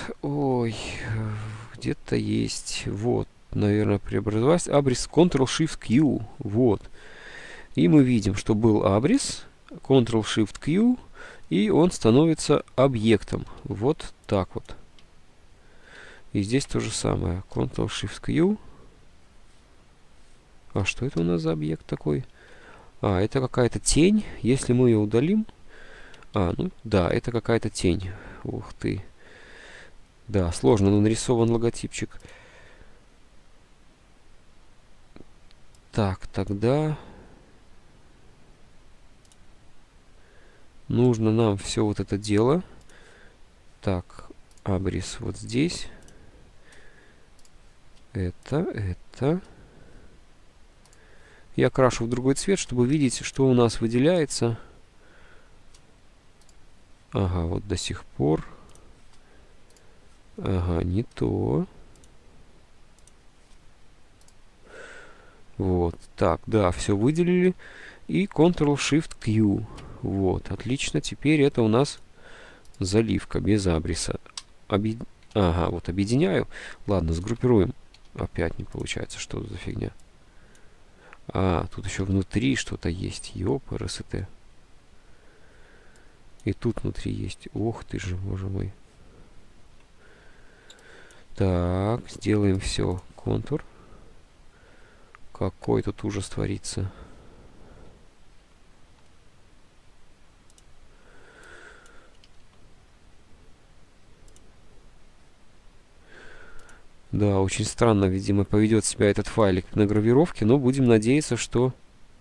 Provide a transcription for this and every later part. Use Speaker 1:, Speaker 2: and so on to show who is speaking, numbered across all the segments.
Speaker 1: ой, где-то есть. Вот, наверное, преобразовать. Абрис Ctrl-Shift-Q. Вот. И мы видим, что был абрис. Ctrl-Shift-Q. И он становится объектом. Вот так вот. И здесь то же самое. Ctrl-Shift-Q. А что это у нас за объект такой? А, это какая-то тень. Если мы ее удалим... А, ну да, это какая-то тень. Ух ты. Да, сложно, но нарисован логотипчик. Так, тогда нужно нам все вот это дело. Так, абрис вот здесь. Это. Я крашу в другой цвет, чтобы видеть, что у нас выделяется. Ага, вот до сих пор. Ага, не то. Вот, так, да, все выделили. И Ctrl-Shift-Q. Вот, отлично. Теперь это у нас заливка без абриса. Ага, вот объединяю. Ладно, сгруппируем. Опять не получается, что за фигня. А, тут еще внутри что-то есть. Ёпрст. И тут внутри есть. Ох ты же, боже мой. Так, сделаем все. Контур. Какой тут ужас творится. Да, очень странно, видимо, поведет себя этот файлик на гравировке, но будем надеяться, что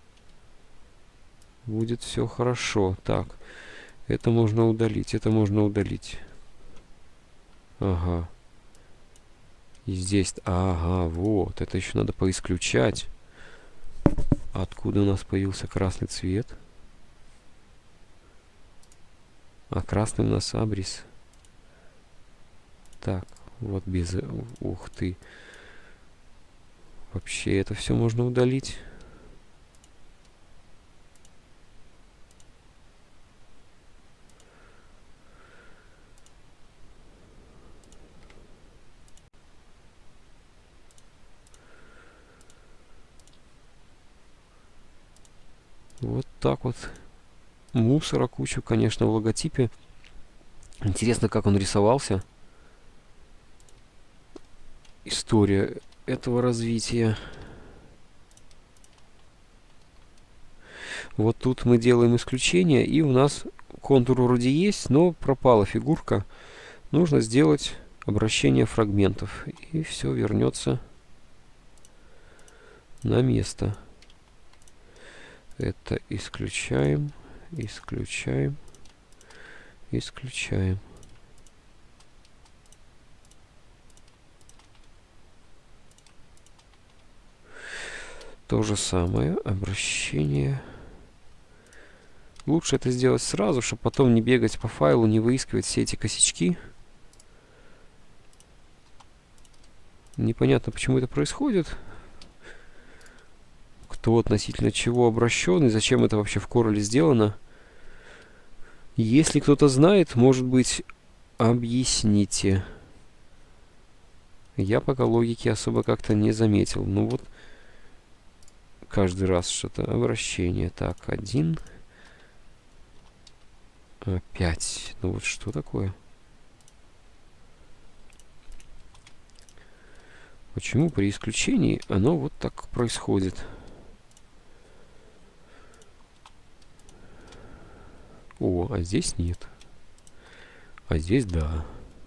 Speaker 1: будет все хорошо. Так, это можно удалить, это можно удалить. Ага. И здесь, ага, вот, это еще надо поисключать. Откуда у нас появился красный цвет? А красный у нас абрис. Так, вот без... Ух ты. Вообще это все можно удалить. Вот так вот. Мусора кучу, конечно, в логотипе. Интересно, как он рисовался. История этого развития. Вот тут мы делаем исключение, и у нас контур вроде есть, но пропала фигурка. Нужно сделать обращение фрагментов, и все вернется на место. Это исключаем, исключаем, исключаем. То же самое, обращение. Лучше это сделать сразу, чтобы потом не бегать по файлу, не выискивать все эти косячки. Непонятно, почему это происходит. Кто относительно чего обращен и зачем это вообще в Corel сделано. Если кто-то знает, может быть, объясните. Я пока логики особо как-то не заметил. Ну вот, каждый раз что-то обращение. Так, 1. 5. Ну вот что такое? Почему при исключении оно вот так происходит? О, а здесь нет. А здесь да.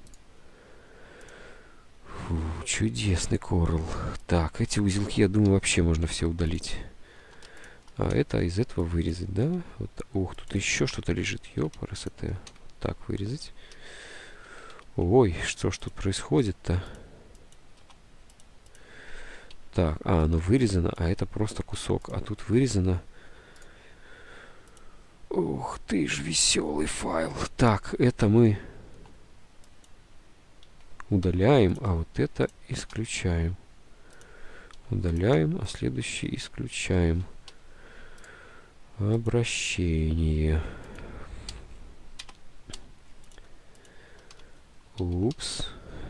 Speaker 1: Фу, чудесный Corel. Так, эти узелки, я думаю, вообще можно все удалить. А это из этого вырезать, да? Вот, ух, тут еще что-то лежит. Ёпрст. Так, вырезать. Ой, что ж тут происходит-то? Так, оно вырезано, а это просто кусок. А тут вырезано... Ух ты ж, веселый файл. Так, это мы удаляем, а вот это исключаем. Удаляем, а следующий исключаем. Обращение. Упс.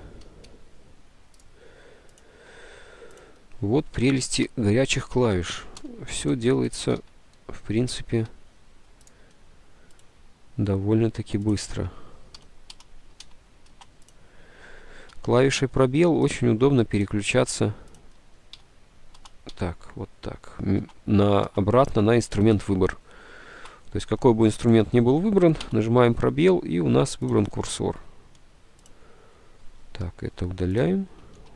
Speaker 1: Вот прелести горячих клавиш. Все делается, в принципе, довольно-таки быстро. Клавишей пробел очень удобно переключаться. Так, вот так. Обратно на инструмент выбор. То есть какой бы инструмент ни был выбран, нажимаем пробел, и у нас выбран курсор. Так, это удаляем.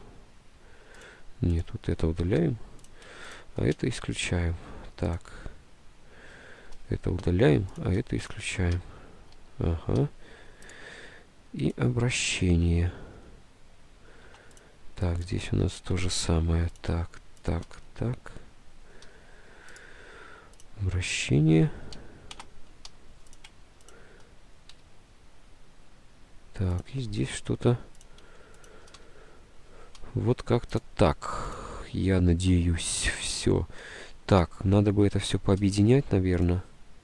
Speaker 1: Нет, вот это удаляем. А это исключаем. Так. Это удаляем, а это исключаем. Ага. И обращение. Так, здесь у нас то же самое. Так, так, так. Обращение. Так, и здесь что-то вот как-то так. Я надеюсь, все. Так, надо бы это все пообъединять, наверное.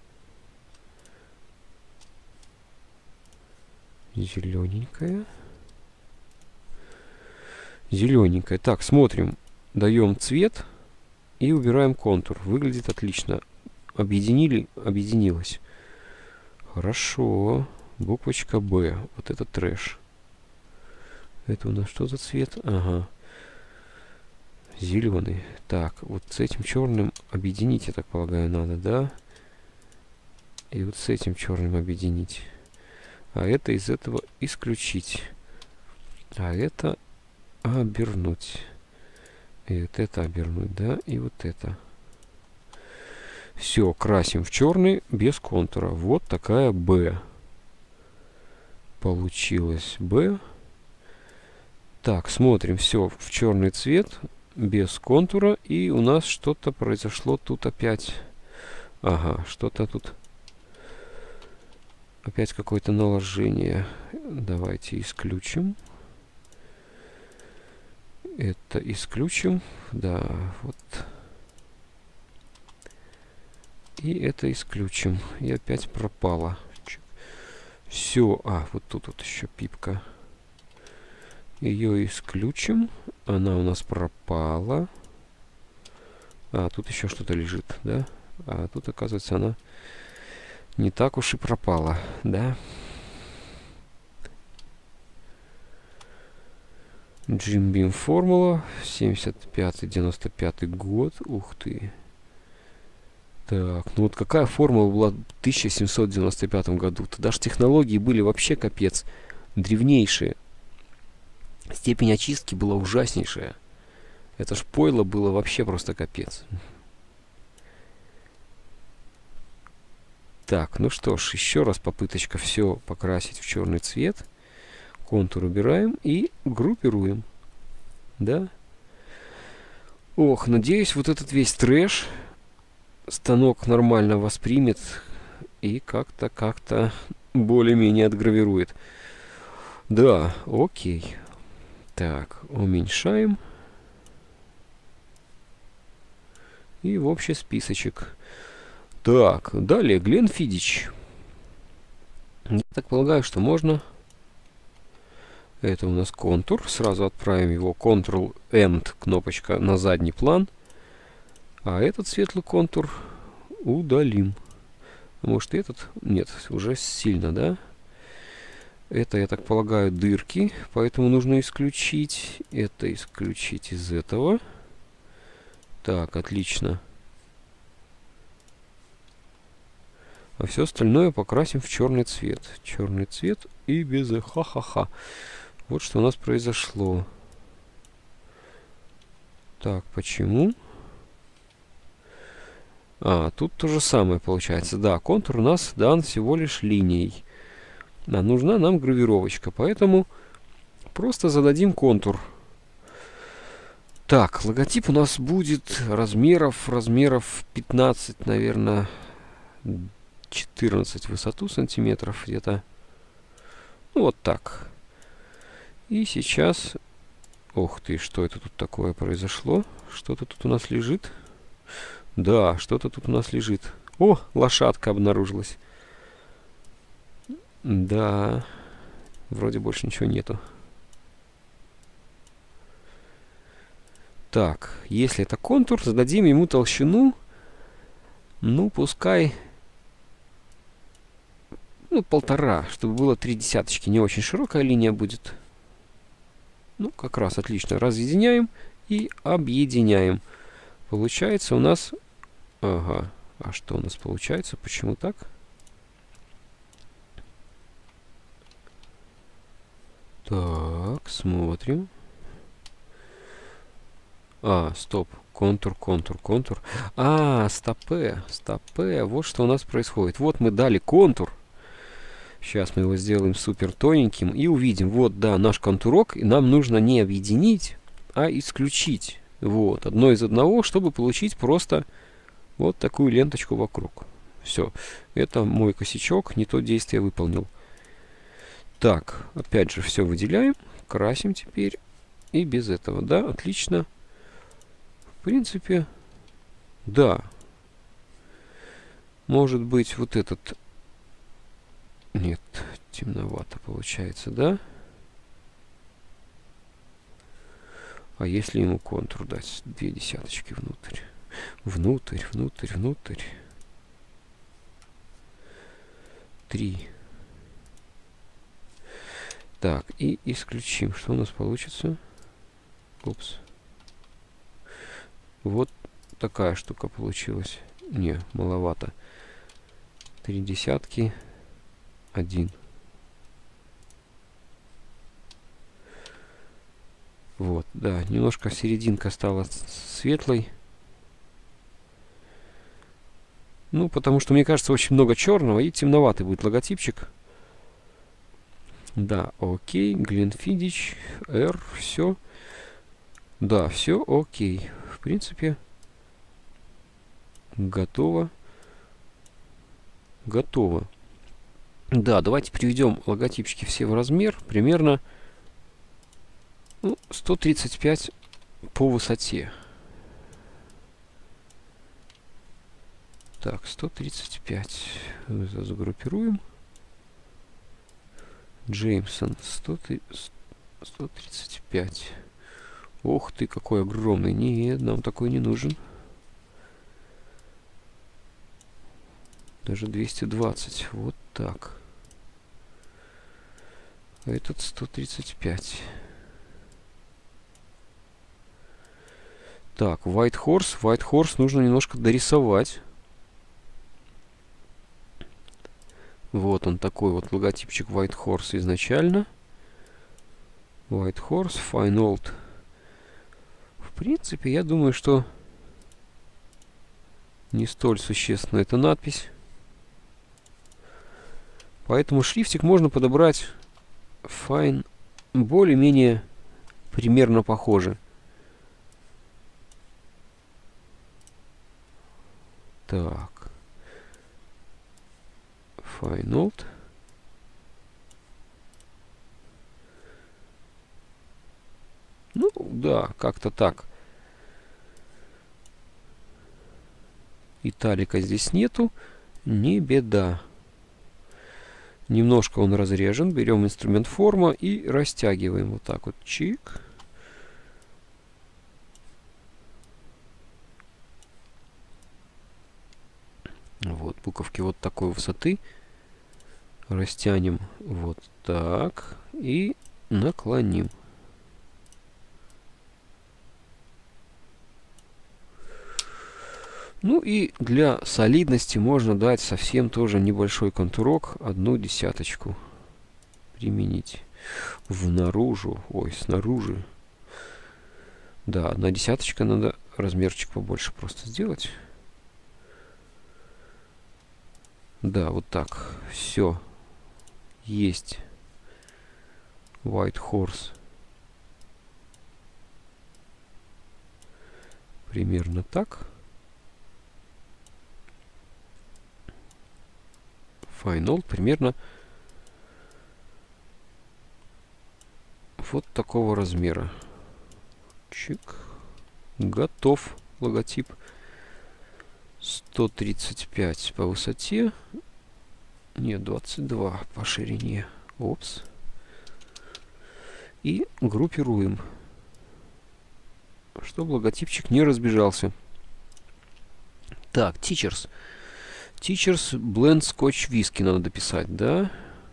Speaker 1: Зелененькая. Зелененькая. Так, смотрим. Даем цвет и убираем контур. Выглядит отлично. Объединили, объединилось. Хорошо. Буквочка Б. Вот это трэш. Это у нас что за цвет? Ага. Зеленый. Так, вот с этим черным объединить, я так полагаю, надо, да? И вот с этим черным объединить. А это из этого исключить. А это обернуть. И вот это обернуть, да? И вот это. Все, красим в черный без контура. Вот такая Б. Получилась Б. Так, смотрим, все в черный цвет, без контура. И у нас что-то произошло тут опять. Ага, что-то тут. Опять какое-то наложение. Давайте исключим. Это исключим. Да, вот. И это исключим. И опять пропало. Все. А, вот тут вот еще пипка. Ее исключим. Она у нас пропала. А, тут еще что-то лежит, да? А тут, оказывается, она не так уж и пропала, да? Jim Beam формула. 75-95 год. Ух ты. Так, ну вот какая формула была в 1795 году? Тогда же технологии были вообще капец. Древнейшие. Степень очистки была ужаснейшая. Это ж пойло было вообще просто капец. Так, ну что ж, еще раз попыточка все покрасить в черный цвет. Контур убираем и группируем. Да? Ох, надеюсь, вот этот весь трэш станок нормально воспримет и как-то более-менее отгравирует. Да, окей. Так, уменьшаем. И в общий списочек. Так, далее Гленфидич. Я так полагаю, что можно. Это у нас контур. Сразу отправим его Ctrl-End, кнопочка на задний план. А этот светлый контур удалим. Может, этот? Нет, уже сильно, да? Это, я так полагаю, дырки. Поэтому нужно исключить. Это исключить из этого. Так, отлично. А все остальное покрасим в черный цвет. Черный цвет и без ха-ха-ха. Вот что у нас произошло. Так, почему? А, тут то же самое получается. Да, контур у нас дан всего лишь линией. А нужна нам гравировочка. Поэтому просто зададим контур. Так, логотип у нас будет размеров 15, наверное, 14 в высоту сантиметров где-то. Ну, вот так. И сейчас... Ох ты, что это тут такое произошло? Что-то тут у нас лежит. Да, что-то тут у нас лежит. О, лошадка обнаружилась. Да. Вроде больше ничего нету. Так, если это контур, зададим ему толщину, ну, пускай, ну, 1,5, чтобы было 3 десяточки. Не очень широкая линия будет. Ну, как раз отлично. Разъединяем и объединяем. Получается у нас... Ага. А что у нас получается? Почему так? Так, смотрим. Стоп. Контур, контур, контур. Стопе. Стопе. Вот что у нас происходит. Вот мы дали контур. Сейчас мы его сделаем супер тоненьким и увидим. Вот, да, наш контурок. И нам нужно не объединить, а исключить. Вот, одно из одного, чтобы получить просто вот такую ленточку вокруг. Все. Это мой косячок. Не то действие выполнил. Так, опять же, все выделяем. Красим теперь. И без этого, да, отлично. В принципе, да. Может быть, вот этот... Нет, темновато получается, да? А если ему контур дать? 2 десяточки внутрь. Внутрь, внутрь, внутрь. 3. Так, и исключим. Что у нас получится? Упс. Вот такая штука получилась. Не, маловато. 3 десятки. 1. Вот, да, немножко серединка стала светлой. Ну, потому что, мне кажется, очень много черного и темноватый будет логотипчик. Да, окей, Glenfiddich, R, все. Да, все окей. В принципе, готово. Готово. Да, давайте приведем логотипчики все в размер. Примерно 135 по высоте. Так, 135. Загруппируем. Джеймсон 135. Ох ты, какой огромный. Нет, нам такой не нужен. Даже 220. Вот так. А этот 135. Так, White Horse. White Horse нужно немножко дорисовать. Вот он такой вот логотипчик White Horse изначально. White Horse, Fine Old. В принципе, я думаю, что не столь существенна эта надпись. Поэтому шрифтик можно подобрать Fine более-менее примерно похоже. Так. Fine Old. Ну, да, как-то так. Италика здесь нету. Не беда. Немножко он разрежен. Берем инструмент форма и растягиваем. Вот так вот. Чик. Вот, буковки вот такой высоты. Растянем вот так. И наклоним. Ну и для солидности можно дать совсем тоже небольшой контурок, 1 десяточку применить снаружи. Да, 1 десяточка, надо размерчик побольше просто сделать. Да, вот так. Все. Есть. White Horse. Примерно так. Fine Old примерно вот такого размера. Чик. Готов логотип. 135 по высоте. Нет, 22 по ширине. Опс. И группируем, чтобы логотипчик не разбежался. Так, Teachers. Teachers Blend Scotch Whisky надо дописать, да?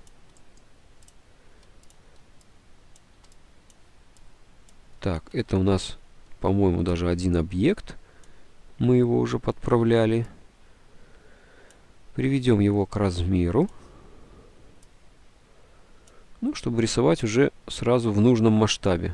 Speaker 1: Так, это у нас, по-моему, даже один объект. Мы его уже подправляли. Приведем его к размеру. Ну, чтобы рисовать уже сразу в нужном масштабе.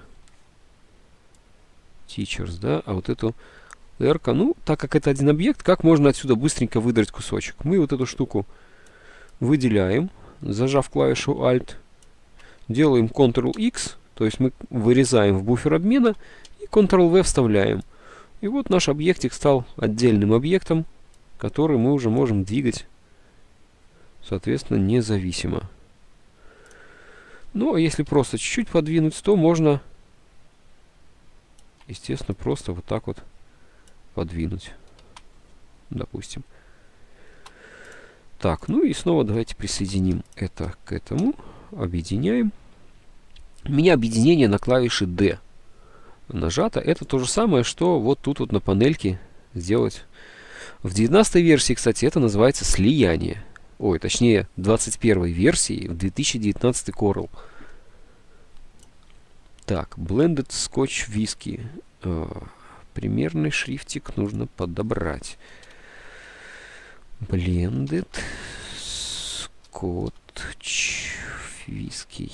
Speaker 1: Teachers, да? А вот эту R-ка, ну, так как это один объект, как можно отсюда быстренько выдрать кусочек? Мы вот эту штуку выделяем, зажав клавишу Alt. Делаем Ctrl-X, то есть мы вырезаем в буфер обмена и Ctrl-V вставляем. И вот наш объектик стал отдельным объектом, который мы уже можем двигать, соответственно, независимо. Ну, а если просто чуть-чуть подвинуть, то можно, естественно, просто вот так вот подвинуть, допустим. Так, ну и снова давайте присоединим это к этому, объединяем. У меня объединение на клавише D нажато. Это то же самое, что вот тут вот на панельке сделать. В 19 версии, кстати, это называется слияние. Ой, точнее, в 21 версии, в 2019 Coral. Так, Blended Scotch Whisky. Примерный шрифтик нужно подобрать. Blended Scotch Whisky.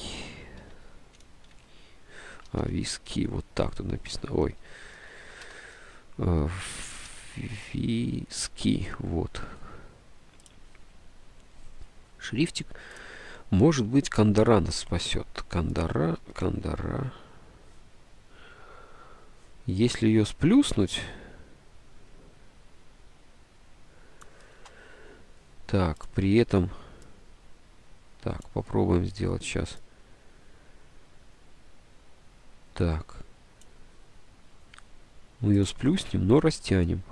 Speaker 1: Виски, вот так тут написано. Ой. Виски, вот. Шрифтик. Может быть, Кандара нас спасет. Кандара. Если ее сплюснуть... Так, при этом... Так, попробуем сделать сейчас. Так. Мы ее сплюснем, но растянем.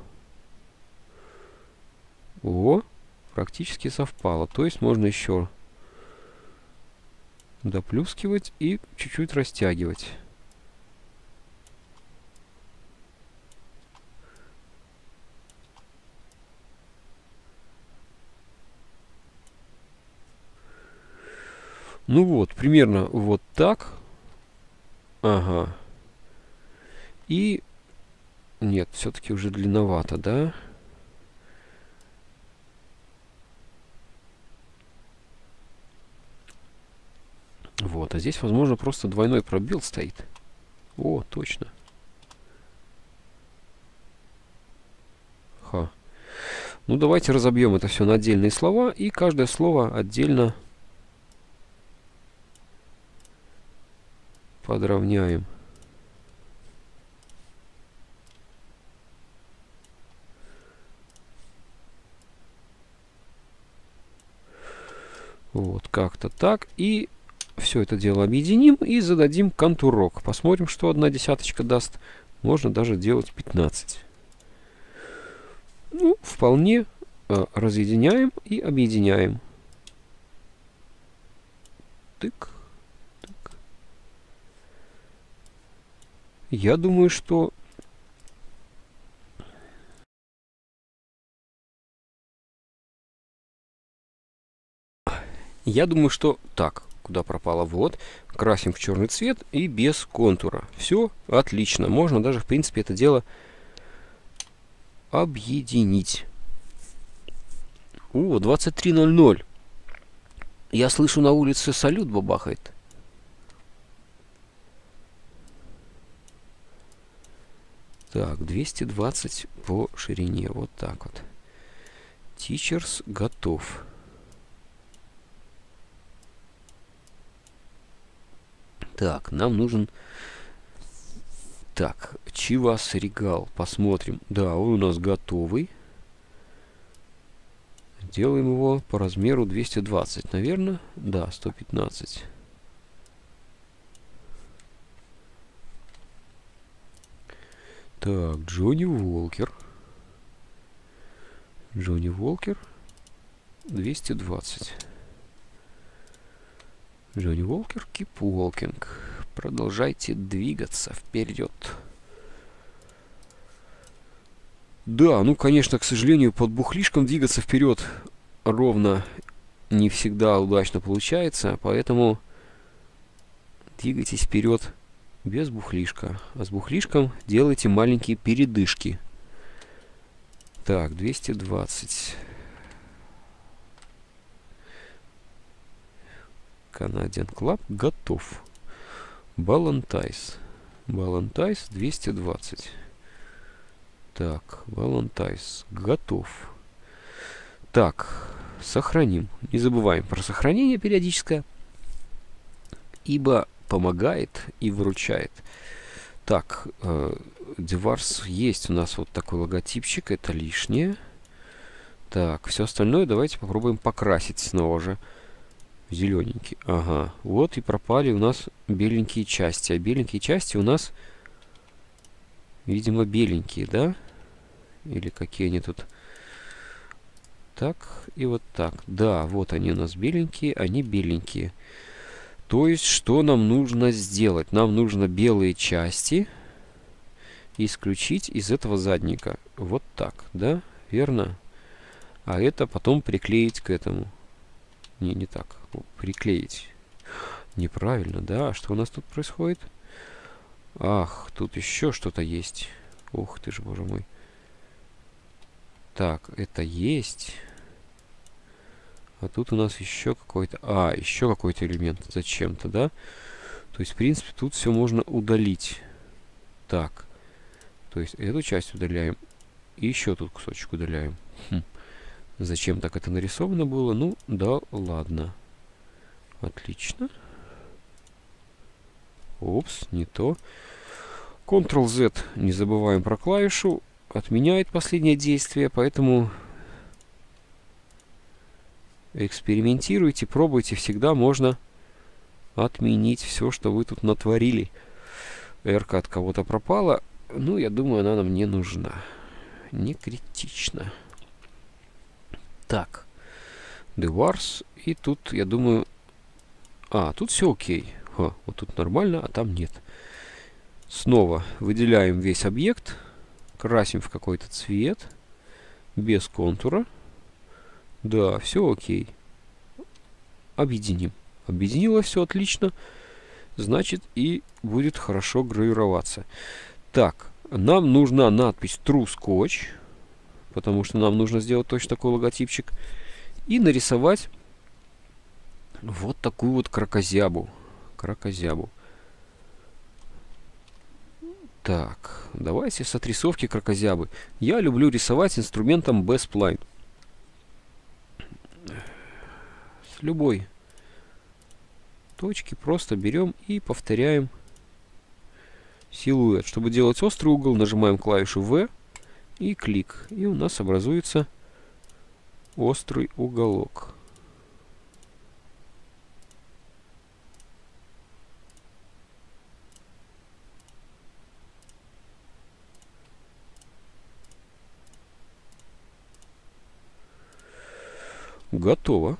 Speaker 1: О, практически совпало. То есть можно еще доплюскивать и чуть-чуть растягивать. Ну вот, примерно вот так. Ага. И... Нет, все-таки уже длинновато, да? Вот, а здесь, возможно, просто двойной пробел стоит. О, точно. Ха. Ну, давайте разобьем это все на отдельные слова, и каждое слово отдельно подровняем. Вот, как-то так. И все это дело объединим и зададим контурок. Посмотрим, что одна десяточка даст. Можно даже делать 15. Ну, вполне разъединяем и объединяем. Тык, тык. Я думаю, что... Так, куда пропало? Вот. Красим в черный цвет и без контура. Все отлично. Можно даже, в принципе, это дело объединить. О, 23:00. Я слышу, на улице салют бабахает. Так, 220 по ширине. Вот так вот. Teachers готов. Так, нам нужен... Так, Chivas Regal. Посмотрим. Да, он у нас готовый. Делаем его по размеру 220, наверное. Да, 115. Так, Джонни Уолкер. Джонни Уолкер 220. Джонни Уолкер, keep walking. Продолжайте двигаться вперед. Да, ну, конечно, к сожалению, под бухлишком двигаться вперед ровно не всегда удачно получается, поэтому двигайтесь вперед без бухлишка. А с бухлишком делайте маленькие передышки. Так, 220. Canadian Club готов. Балантайс. Балантайс 220. Так, Балантайс готов. Так, сохраним. Не забываем про сохранение периодическое, ибо помогает и выручает. Так, Деварс есть у нас вот такой логотипчик, это лишнее. Так, все остальное давайте попробуем покрасить снова же. Зелененький. Ага, вот и пропали у нас беленькие части. А беленькие части у нас, видимо, беленькие, да? Или какие они тут? Так, и вот так. Да, вот они у нас беленькие, они беленькие. То есть, что нам нужно сделать? Нам нужно белые части исключить из этого задника. Вот так, да? Верно? А это потом приклеить к этому. Не так. Приклеить. Неправильно, да? А что у нас тут происходит? Ах, тут еще что-то есть. Ух ты ж, боже мой. Так, это есть. А тут у нас еще какой-то... еще какой-то элемент зачем-то, да? То есть, в принципе, тут все можно удалить. Так. То есть, эту часть удаляем. И еще тут кусочек удаляем. Зачем так это нарисовано было? Ну, да, ладно. Отлично. Опс, не то. Ctrl-Z, не забываем про клавишу. Отменяет последнее действие, поэтому... экспериментируйте, пробуйте, всегда можно отменить все, что вы тут натворили. R-ка от кого-то пропала. Ну, я думаю, она нам не нужна. Не критично. Так. Devars. И тут, я думаю... тут все окей. Вот тут нормально, а там нет. Снова выделяем весь объект. Красим в какой-то цвет. Без контура. Да, все окей. Объединим. Объединилось все отлично. Значит, и будет хорошо гравироваться. Так, нам нужна надпись True Scotch, потому что нам нужно сделать точно такой логотипчик. И нарисовать вот такую вот кракозябу. Кракозябу. Так, давайте с отрисовки кракозябы. Я люблю рисовать инструментом B-Spline. С любой точки просто берем и повторяем силуэт. Чтобы делать острый угол, нажимаем клавишу V и клик. И у нас образуется острый уголок. Готово.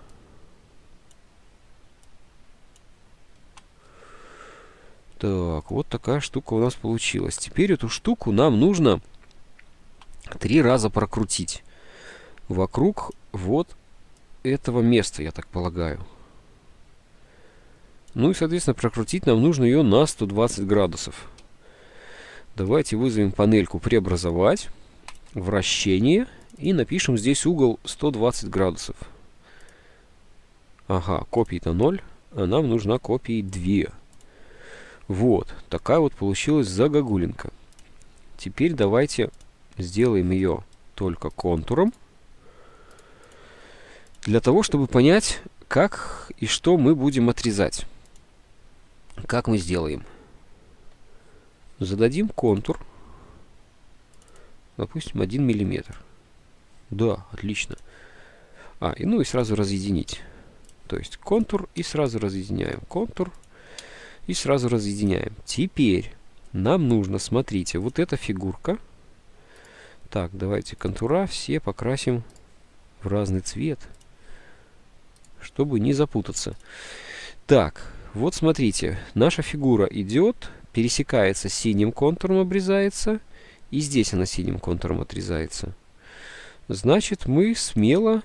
Speaker 1: Так, вот такая штука у нас получилась. Теперь эту штуку нам нужно 3 раза прокрутить вокруг вот этого места, я так полагаю. Ну и, соответственно, прокрутить нам нужно ее на 120 градусов. Давайте вызовем панельку «Преобразовать», «Вращение» и напишем здесь угол 120 градусов. Ага, копий-то 0, а нам нужна копии 2. Вот, такая вот получилась загогулинка. Теперь давайте сделаем ее только контуром, для того, чтобы понять, как и что мы будем отрезать. Как мы сделаем? Зададим контур, допустим, 1 миллиметр. Да, отлично. Ну и сразу разъединить. То есть контур и сразу разъединяем. Контур и сразу разъединяем. Теперь нам нужно, смотрите, вот эта фигурка. Так, давайте контура все покрасим в разный цвет, чтобы не запутаться. Так, Вот смотрите, наша фигура идет, пересекается синим контуром, обрезается, и здесь она синим контуром отрезается. Значит, мы смело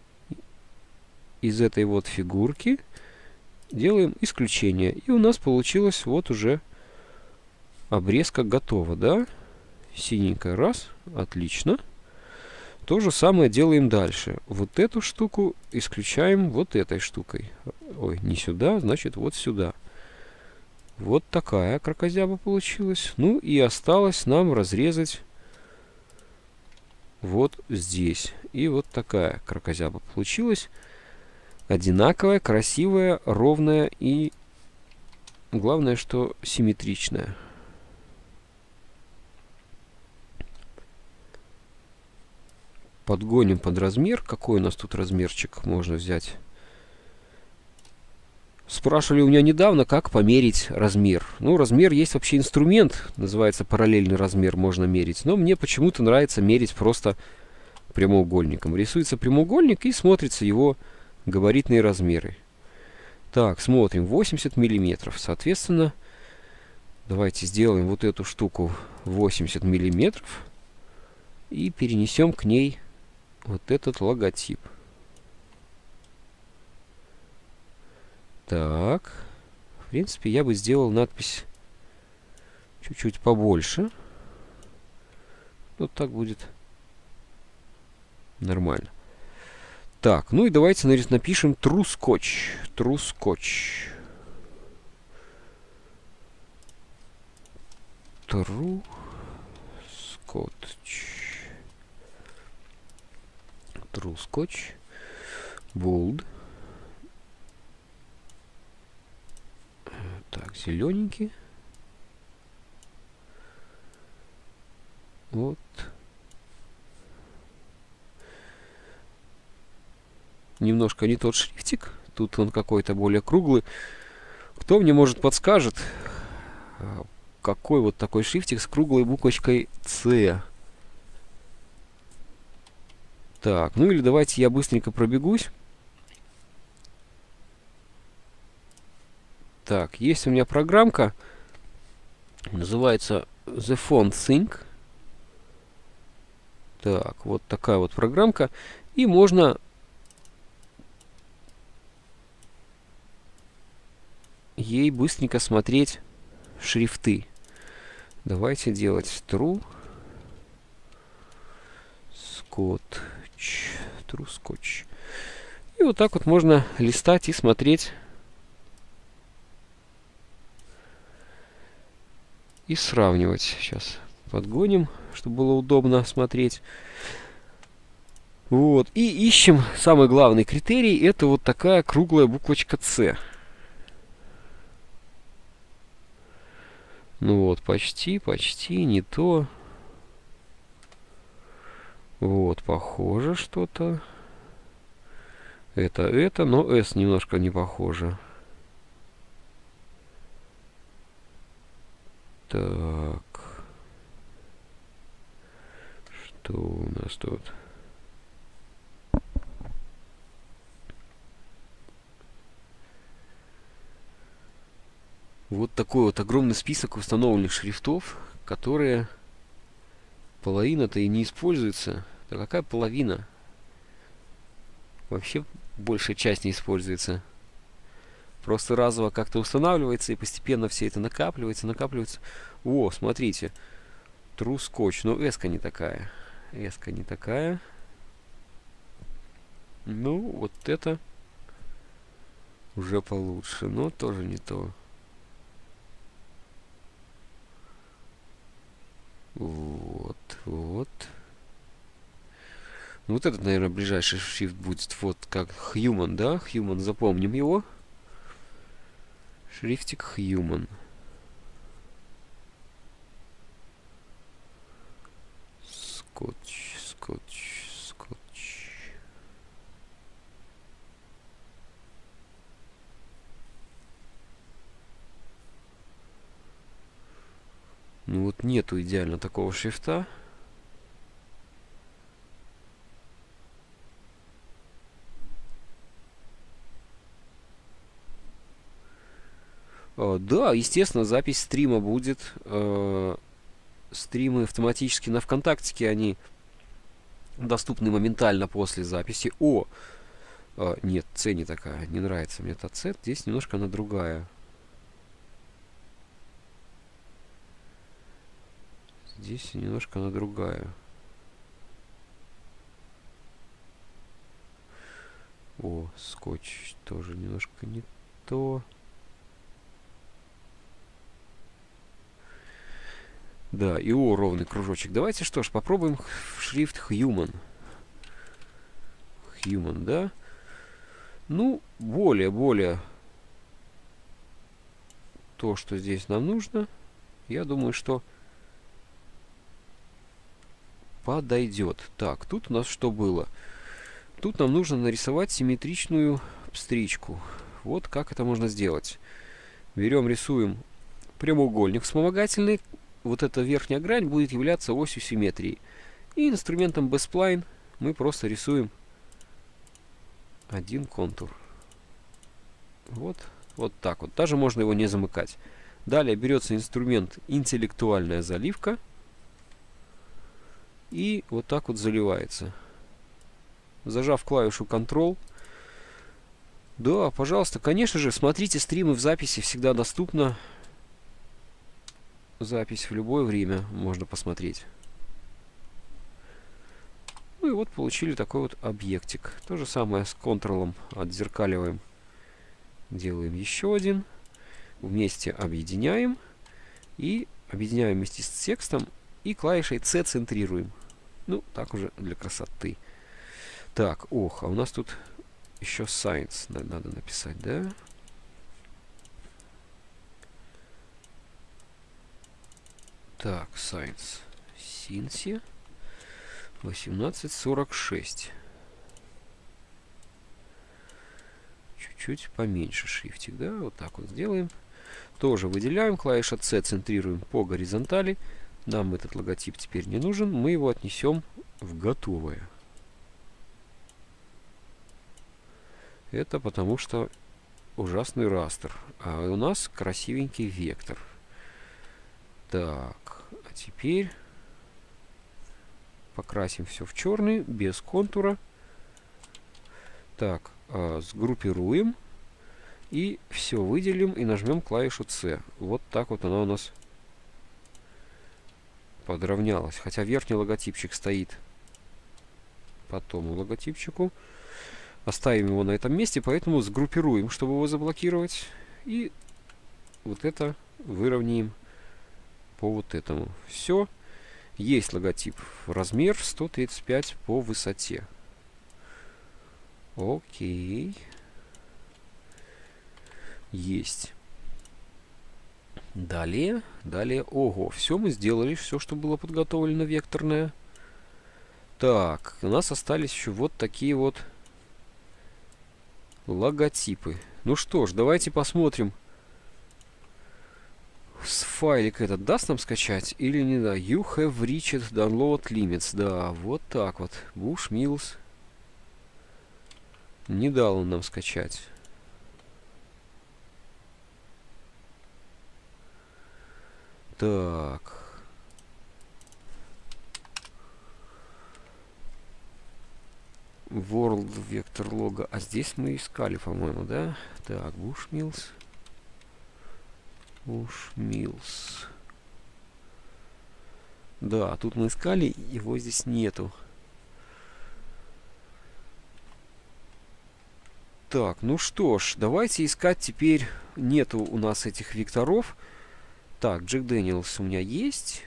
Speaker 1: из этой вот фигурки делаем исключение. И у нас получилось вот уже обрезка готова, да? Синенькая, раз, отлично. То же самое делаем дальше. Вот эту штуку исключаем вот этой штукой. Ой, не сюда, значит вот сюда. Вот такая кракозяба получилась. Ну и осталось нам разрезать вот здесь. И вот такая кракозяба получилась. Одинаковая, красивая, ровная и, главное, что симметричная. Подгоним под размер. Какой у нас тут размерчик можно взять? Спрашивали у меня недавно, как померить размер. Ну, размер есть вообще инструмент, называется параллельный размер, можно мерить. Но мне почему-то нравится мерить просто прямоугольником. Рисуется прямоугольник и смотрятся его габаритные размеры. Так, смотрим, 80 миллиметров. Соответственно, давайте сделаем вот эту штуку 80 миллиметров и перенесем к ней вот этот логотип. Так, в принципе, я бы сделал надпись чуть-чуть побольше. Вот так будет нормально. Так, ну и давайте напишем True Scotch. True Scotch. True Scotch. True Scotch. Bold. Так, зелененький. Вот. Немножко не тот шрифтик. Тут он какой-то более круглый. Кто мне, может, подскажет, какой вот такой шрифтик с круглой буквочкой C? Так, ну или давайте я быстренько пробегусь. Так, есть у меня программка. Называется The Font Sync. Так, вот такая вот программка. И можно ей быстренько смотреть шрифты. Давайте делать True Scotch. True Scotch. И вот так вот можно листать и смотреть. И сравнивать. Сейчас подгоним, чтобы было удобно смотреть. Вот. И ищем самый главный критерий. Это вот такая круглая буквочка C. Ну вот, почти, не то. Вот, похоже что-то. Это, но S немножко не похоже. Так. Что у нас тут? Вот такой вот огромный список установленных шрифтов, которые половина-то и не используется. Да какая половина? Вообще большая часть не используется. Просто разово как-то устанавливается и постепенно все это накапливается. О, смотрите. True Scotch. Ну, S-ка не такая. S-ка не такая. Ну, вот это уже получше, но тоже не то. Вот, вот. Ну, вот этот, наверное, ближайший шрифт будет вот как Human, да? Human, запомним его. Шрифтик Human. Скотч, скотч, скотч. Ну вот нету идеально такого шрифта. Да, естественно, запись стрима будет. Стримы автоматически на ВКонтактике, они доступны моментально после записи. Нет, C не такая, не нравится мне эта C. Здесь немножко она другая. Здесь немножко она другая. Скотч тоже немножко не то. Да, и ровный кружочек. Давайте что ж, попробуем шрифт Human. Human, да? Ну, более то, что здесь нам нужно, я думаю, что подойдет. Так, тут у нас что было? Тут нам нужно нарисовать симметричную стричку. Вот как это можно сделать. Берем, рисуем прямоугольник вспомогательный. Вот эта верхняя грань будет являться осью симметрии. И инструментом B-Spline мы просто рисуем один контур. Вот так вот. Даже можно его не замыкать. Далее берется инструмент интеллектуальная заливка. И вот так вот заливается. Зажав клавишу Ctrl. Да, пожалуйста, конечно же, смотрите стримы в записи, всегда доступна. Запись в любое время можно посмотреть. Ну и вот получили такой вот объектик. То же самое с Ctrl отзеркаливаем. Делаем еще один. Вместе объединяем. И объединяем вместе с текстом. И клавишей C центрируем. Ну, так уже для красоты. Так, а у нас тут еще science надо написать, да? Так, science. Синси 1846. Чуть-чуть поменьше шрифтик, да? Вот так вот сделаем. Тоже выделяем, клавиша C центрируем по горизонтали. Нам этот логотип теперь не нужен. Мы его отнесем в готовое. Это потому что ужасный растер. А у нас красивенький вектор. Так, а теперь покрасим все в черный, без контура. Так, сгруппируем. И все выделим и нажмем клавишу C. Вот так вот она у нас подровнялась. Хотя верхний логотипчик стоит по тому логотипчику. Оставим его на этом месте, поэтому сгруппируем, чтобы его заблокировать. И вот это выровняем по вот этому. Все. Есть логотип. Размер 135 по высоте. Окей. Есть. Далее. Ого, все мы сделали. Все, что было подготовлено векторное. Так, у нас остались еще вот такие вот логотипы. Ну что ж, давайте посмотрим. Файлик этот даст нам скачать или не да? You have reached download limits. Да, вот так вот. Bushmills. Не дал он нам скачать. Так. World Vector Logo. А здесь мы искали, по-моему, да? Так, Bushmills. Bushmills. Да, тут мы искали, его здесь нету. Так, ну что ж, давайте искать теперь. Нету у нас этих векторов. Так, Джек Дэниелс у меня есть.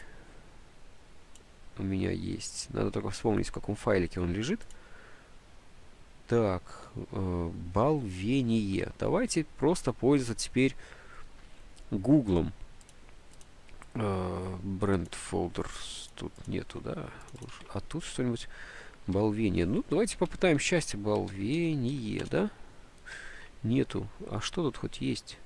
Speaker 1: У меня есть. Надо только вспомнить, в каком файлике он лежит. Так, Балвение. Давайте просто пользоваться теперь Гуглом. Бренд фолдер тут нету, да? А тут что-нибудь Балвение. Ну, давайте попытаем счастье. Балвение, да? Нету. А что тут хоть есть?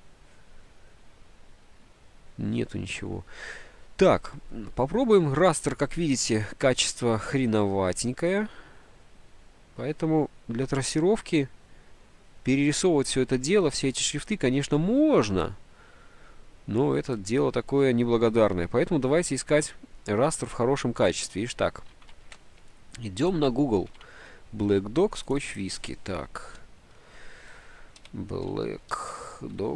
Speaker 1: Нету ничего. Так, попробуем. Растер, как видите, качество хреноватенькое. Поэтому для трассировки перерисовывать все это дело, все эти шрифты, конечно, можно. Но это дело такое неблагодарное. Поэтому давайте искать растер в хорошем качестве. Ишь так. Идем на Google. Black Dog Scotch Whisky. Так. Black Dog.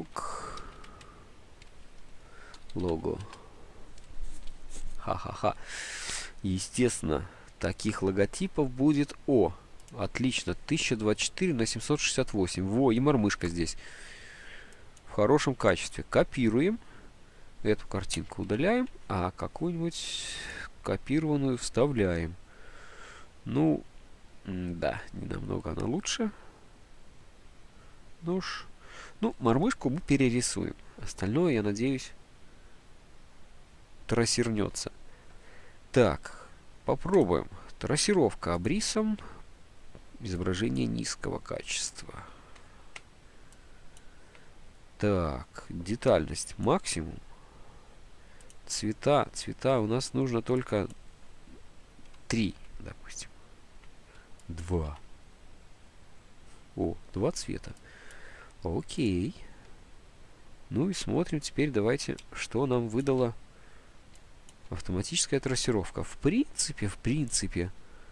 Speaker 1: Лого. Ха-ха-ха. Естественно, таких логотипов будет... О, отлично. 1024 на 768. Во, и мормышка здесь. В хорошем качестве. Копируем. Эту картинку удаляем, а какую-нибудь копированную вставляем. Ну, да, не намного она лучше. Ну уж. Ну, мормышку мы перерисуем. Остальное, я надеюсь, трассернется. Так, попробуем. Трассировка абрисом. Изображение низкого качества. Так, детальность максимум. Цвета у нас нужно только 3, допустим. 2. О, 2 цвета. Окей. Ну и смотрим теперь, давайте, что нам выдала автоматическая трассировка. В принципе,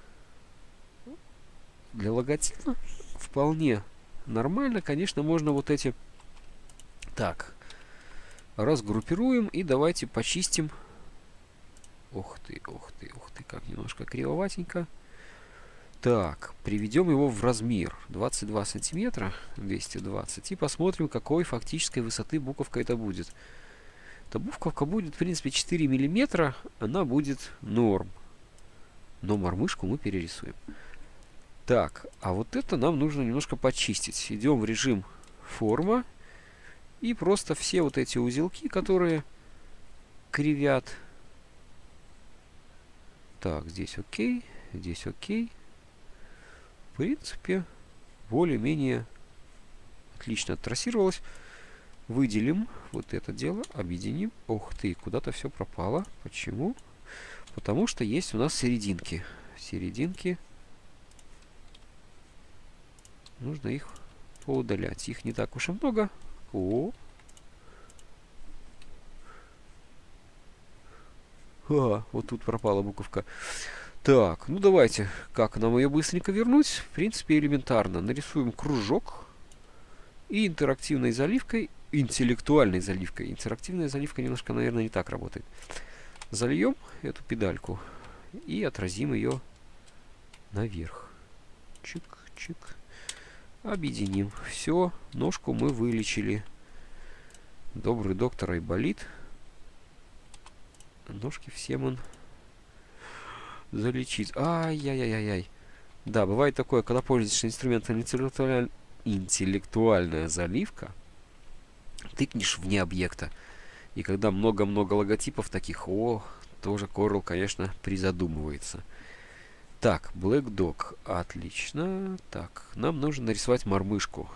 Speaker 1: для логотипа вполне нормально. Конечно, можно вот эти... Так, разгруппируем и давайте почистим. Ух ты, как немножко кривоватенько. Так, приведем его в размер 22 сантиметра, 220, и посмотрим, какой фактической высоты буковка это будет. Эта буковка будет, в принципе, 4 миллиметра, она будет норм. Но мормышку мы перерисуем. Так, а вот это нам нужно немножко почистить. Идем в режим форма, и просто все вот эти узелки, которые кривят. Так, здесь окей, здесь окей. В принципе, более-менее отлично оттрассировалось. Выделим вот это дело, объединим. Ух ты, куда-то все пропало. Почему? Потому что есть у нас серединки. Серединки. Нужно их поудалять. Их не так уж и много. О. Вот тут пропала буковка. Так, ну давайте, как нам ее быстренько вернуть? В принципе, элементарно. Нарисуем кружок и интерактивной заливкой, интеллектуальной заливкой. Интерактивная заливка немножко, наверное, не так работает. Зальем эту педальку и отразим ее наверх. Чик-чик. Объединим. Все, ножку мы вылечили. Добрый доктор Айболит. Ножки всем он залечит. Ай-яй-яй-яй. Да, бывает такое, когда пользуешься инструментом интеллектуальная заливка, тыкнешь вне объекта. И когда много-много логотипов таких, тоже Corel, конечно, призадумывается. Так, Black Dog. Отлично. Так, нам нужно нарисовать мормышку.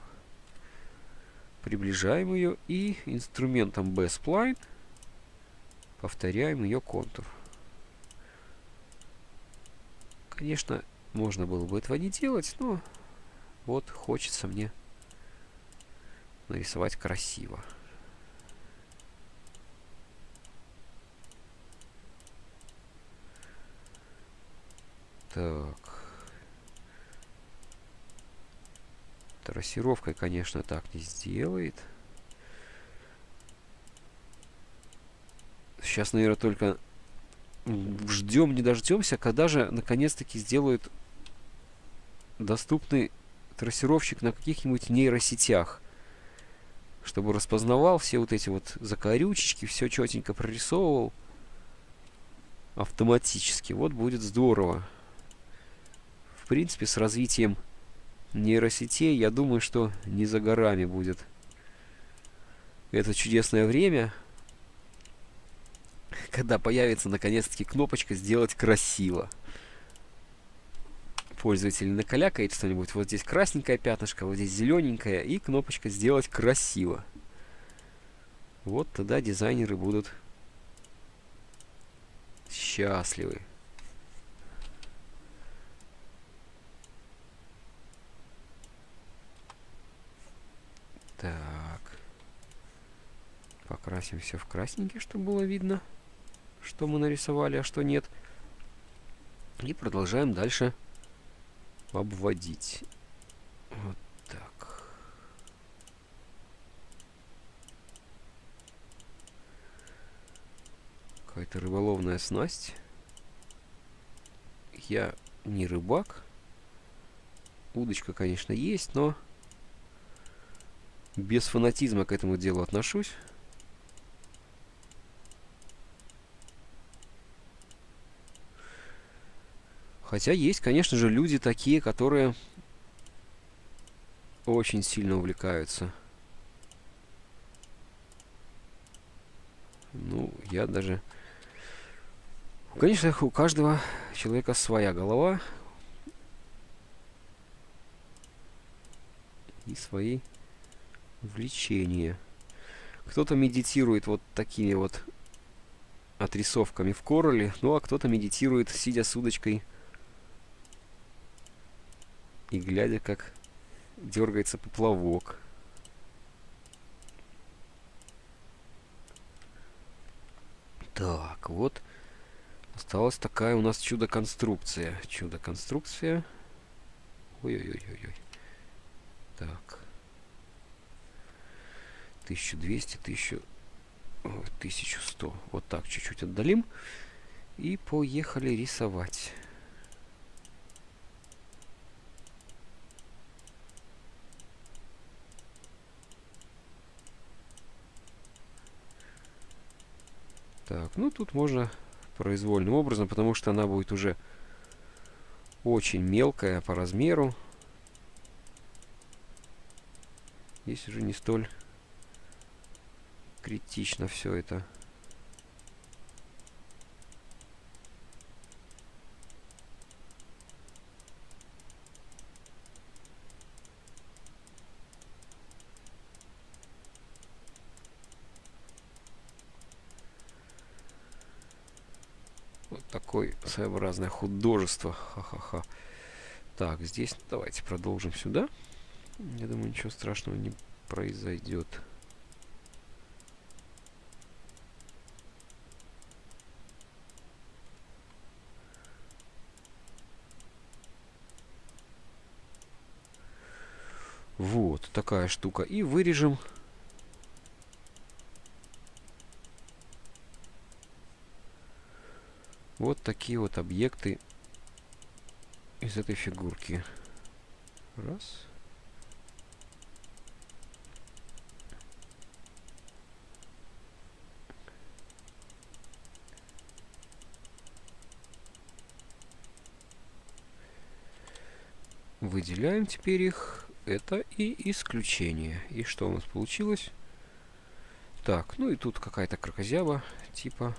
Speaker 1: Приближаем ее и инструментом B-Spline повторяем ее контур. Конечно, можно было бы этого не делать, но вот хочется мне нарисовать красиво. Так. Трассировкой, конечно, так не сделает. Сейчас, наверное, только ждем, не дождемся, когда же наконец-таки сделают доступный трассировщик на каких-нибудь нейросетях, чтобы распознавал все вот эти вот закорючечки, все четенько прорисовывал автоматически. Вот будет здорово. В принципе, с развитием нейросетей, я думаю, что не за горами будет это чудесное время, когда появится наконец-таки кнопочка «Сделать красиво». Пользователь накалякает что-нибудь. Вот здесь красненькое пятнышко, вот здесь зелененькое, и кнопочка «Сделать красиво». Вот тогда дизайнеры будут счастливы. Так. Покрасим все в красненький, чтобы было видно, что мы нарисовали, а что нет. И продолжаем дальше обводить. Вот так. Какая-то рыболовная снасть. Я не рыбак. Удочка, конечно, есть, но без фанатизма к этому делу отношусь. Хотя есть, конечно же, люди такие, которые очень сильно увлекаются. Ну, я даже... Конечно, у каждого человека своя голова и свои увлечения. Кто-то медитирует вот такими вот отрисовками в корале, ну а кто-то медитирует, сидя с удочкой и глядя, как дергается поплавок. Так, вот осталась такая у нас чудо-конструкция. Чудо-конструкция. Ой-ой-ой-ой-ой. Так. 1200, 1100. Вот так чуть-чуть отдалим. И поехали рисовать. Так, ну тут можно произвольным образом, потому что она будет уже очень мелкая по размеру. Здесь уже не столь критично все это. Вот такое своеобразное художество. Ха-ха-ха. Так, здесь давайте продолжим сюда. Я думаю, ничего страшного не произойдет. Вот такая штука. И вырежем вот такие вот объекты из этой фигурки. Раз. Выделяем теперь их. Это и исключение. И что у нас получилось? Так, ну и тут какая-то кракозяба типа.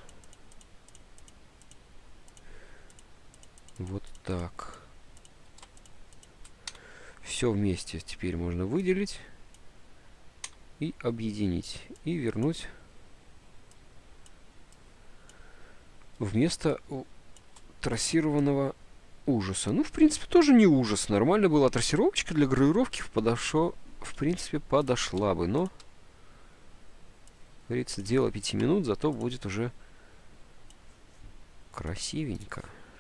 Speaker 1: Вот так. Все вместе теперь можно выделить и объединить. И вернуть вместо трассированного ужаса. Ну, в принципе, тоже не ужас. Нормально была трассировочка для гравировки. В принципе, подошла бы. Но, говорится, дело 5 минут, зато будет уже красивенько.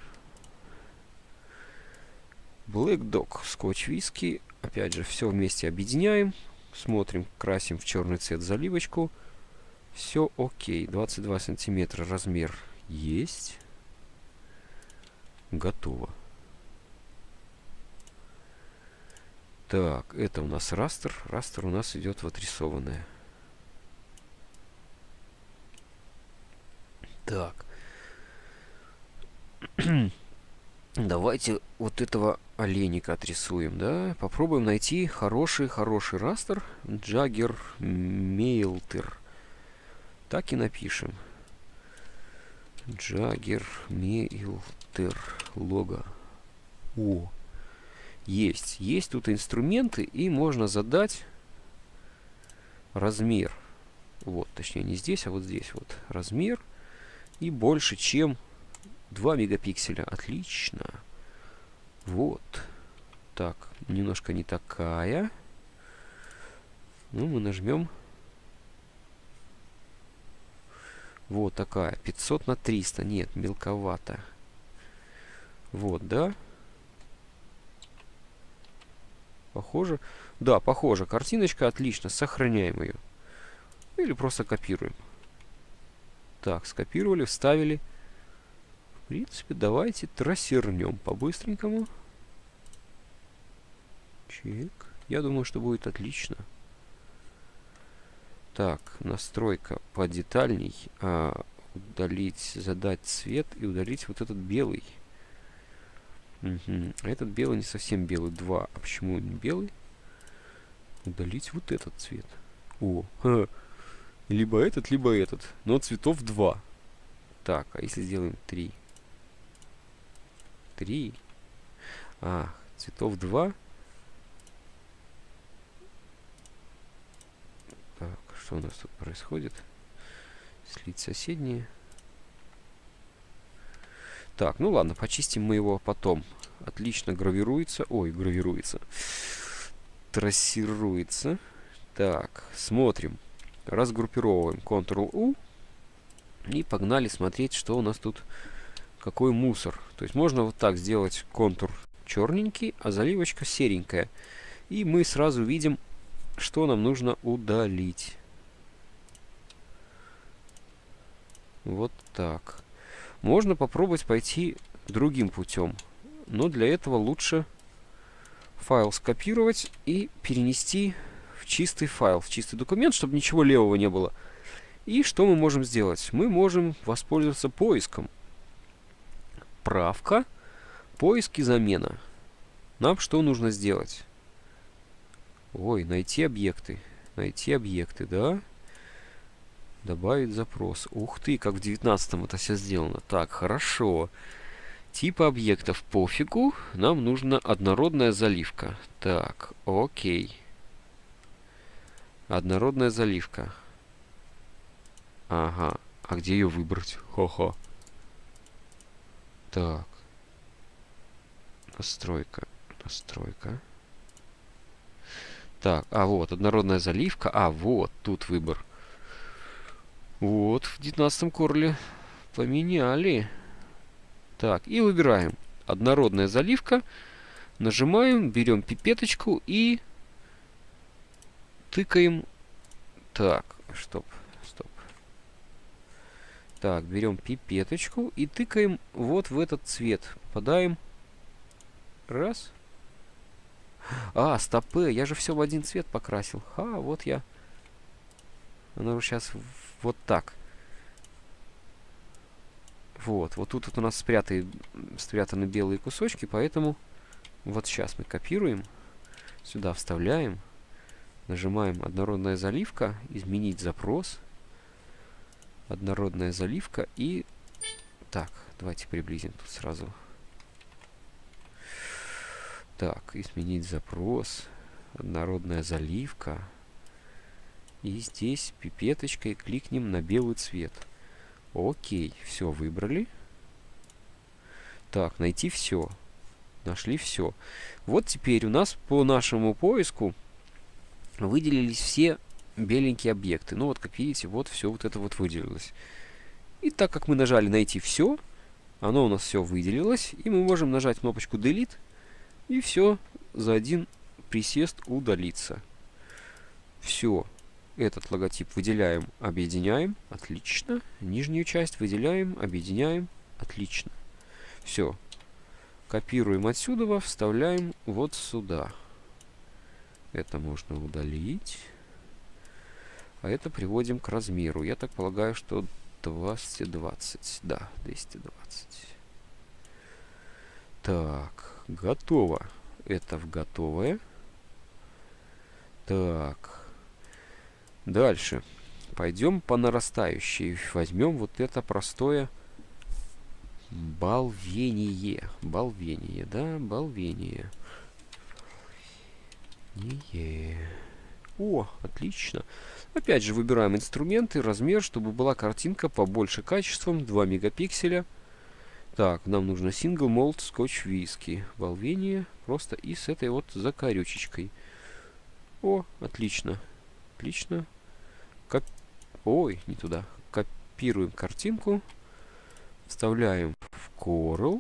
Speaker 1: Black Dog, скотч виски. Опять же, все вместе объединяем. Смотрим, красим в черный цвет заливочку. Все окей. 22 сантиметра размер есть. Готово. Так, это у нас растер. Растер у нас идет в отрисованное. Так. Давайте вот этого оленика отрисуем, да? Попробуем найти хороший растер. Джаггер Мейлтер. Так и напишем. Джаггер Мейлтер. Лого. О. Есть. Есть тут инструменты, и можно задать размер. Вот, точнее, не здесь, а вот здесь вот. Размер. И больше, чем 2 мегапикселя. Отлично. Вот. Так, немножко не такая. Ну, мы нажмем Вот такая. 500 на 300. Нет, мелковато. Вот, да? Похоже. Да, похоже. Картиночка отлично. Сохраняем ее. Или просто копируем. Так, скопировали, вставили. В принципе, давайте трассернем по-быстренькому. Чек. Я думаю, что будет отлично. Так, настройка подетальней. Удалить, задать цвет и удалить вот этот белый. Угу. А этот белый не совсем белый. 2. А почему он не белый? Удалить вот этот цвет. О, либо этот, либо этот. Но цветов 2. Так, а если сделаем 3? 3. Цветов 2. Так, что у нас тут происходит? Слить соседние. Так, ну ладно, почистим мы его потом. Отлично гравируется. Ой, гравируется. Трассируется. Так, смотрим. Разгруппировываем. Ctrl-U. И погнали смотреть, что у нас тут. Какой мусор. То есть можно вот так сделать контур черненький, а заливочка серенькая. И мы сразу видим, что нам нужно удалить. Вот так. Можно попробовать пойти другим путем. Но для этого лучше файл скопировать и перенести в чистый файл, в чистый документ, чтобы ничего левого не было. И что мы можем сделать? Мы можем воспользоваться поиском. Правка, поиск и замена. Нам что нужно сделать? Ой, найти объекты. Найти объекты, да? Добавить запрос. Ух ты, как в 19-м это все сделано. Так, хорошо. Типа объектов пофигу. Нам нужна однородная заливка. Так, окей. Однородная заливка. Ага. А где ее выбрать? Хо-хо. Так. Настройка. Настройка. Так, вот, однородная заливка. Вот, тут выбор. Вот, в 19-м корле поменяли. Так, и выбираем. Однородная заливка. Нажимаем, берем пипеточку и тыкаем. Так, стоп. Так, берем пипеточку и тыкаем вот в этот цвет. Попадаем. Раз. Стопы. Я же все в один цвет покрасил. Вот я. Оно сейчас вот так. Вот тут вот у нас спрятаны белые кусочки, поэтому вот сейчас мы копируем. Сюда вставляем. Нажимаем однородная заливка. Изменить запрос. Однородная заливка и... Так, давайте приблизим тут сразу. Так, изменить запрос. Однородная заливка. И здесь пипеточкой кликнем на белый цвет. Окей, все выбрали. Так, найти все. Нашли все. Вот теперь у нас по нашему поиску выделились все беленькие объекты. Ну вот, как видите, вот все вот это вот выделилось. И так как мы нажали «Найти все», оно у нас все выделилось. И мы можем нажать кнопочку «Delete». И все за один присест удалится. Все. Этот логотип выделяем, объединяем. Отлично. Нижнюю часть выделяем, объединяем. Отлично. Все. Копируем отсюда, вставляем вот сюда. Это можно удалить. А это приводим к размеру. Я так полагаю, что 220. Да, 220. Так, готово. Это в готовое. Так. Дальше. Пойдем по нарастающей. Возьмем вот это простое болвение. Болвение, да? Болвение. О, отлично. Опять же выбираем инструменты, размер, чтобы была картинка побольше качеством, 2 мегапикселя. Так, нам нужно Single Malt Scotch Whisky. Болвение просто и с этой вот закорючечкой. О, отлично. Отлично. Ой, не туда. Копируем картинку. Вставляем в Corel.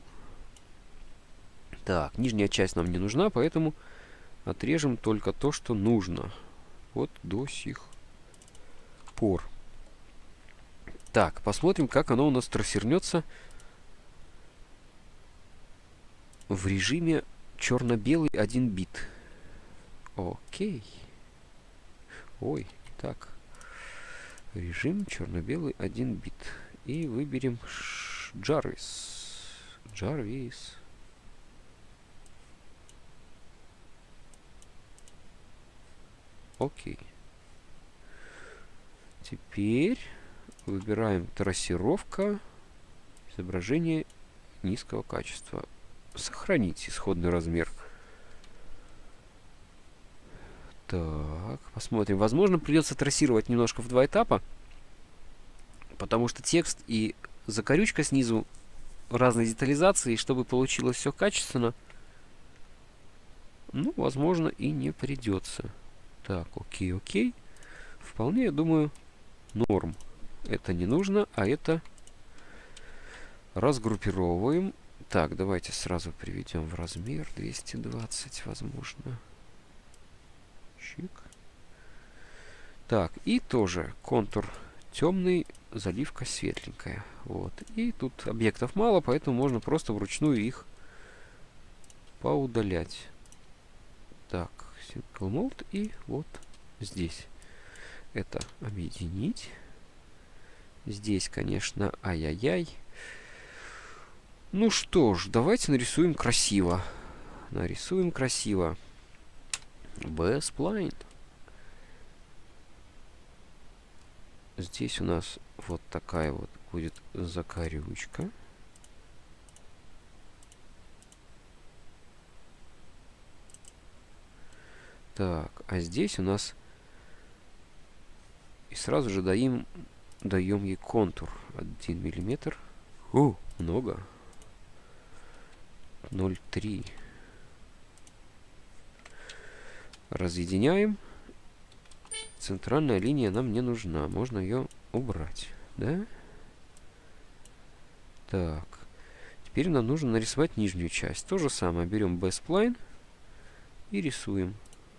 Speaker 1: Так, нижняя часть нам не нужна, поэтому отрежем только то, что нужно. Вот до сих пор. Так, посмотрим, как оно у нас трассернется в режиме черно-белый 1 бит. Окей. Ой, так. Режим черно-белый 1 бит. И выберем Jarvis. Jarvis. Окей. Теперь выбираем трассировка. Изображение низкого качества. Сохранить исходный размер. Так, посмотрим. Возможно, придется трассировать немножко в 2 этапа. Потому что текст и закорючка снизу разной детализации, и чтобы получилось все качественно, ну, возможно, и не придется. Так, окей, окей. Вполне, я думаю, норм. Это не нужно, а это разгруппировываем. Так, давайте сразу приведем в размер 220, возможно. Чик. Так, и тоже контур темный, заливка светленькая. Вот. И тут объектов мало, поэтому можно просто вручную их поудалять. Так, Single Mode и вот здесь. Это объединить. Здесь, конечно, ай-яй-яй. Ну что ж, давайте нарисуем красиво. Нарисуем красиво. B-spline. Здесь у нас вот такая вот будет закорючка. Так, а здесь у нас и сразу же даем ей контур 1 миллиметр. О, много. 0,3. Разъединяем. Центральная линия нам не нужна. Можно ее убрать. Да? Так. Теперь нам нужно нарисовать нижнюю часть. То же самое. Берем B-spline и рисуем.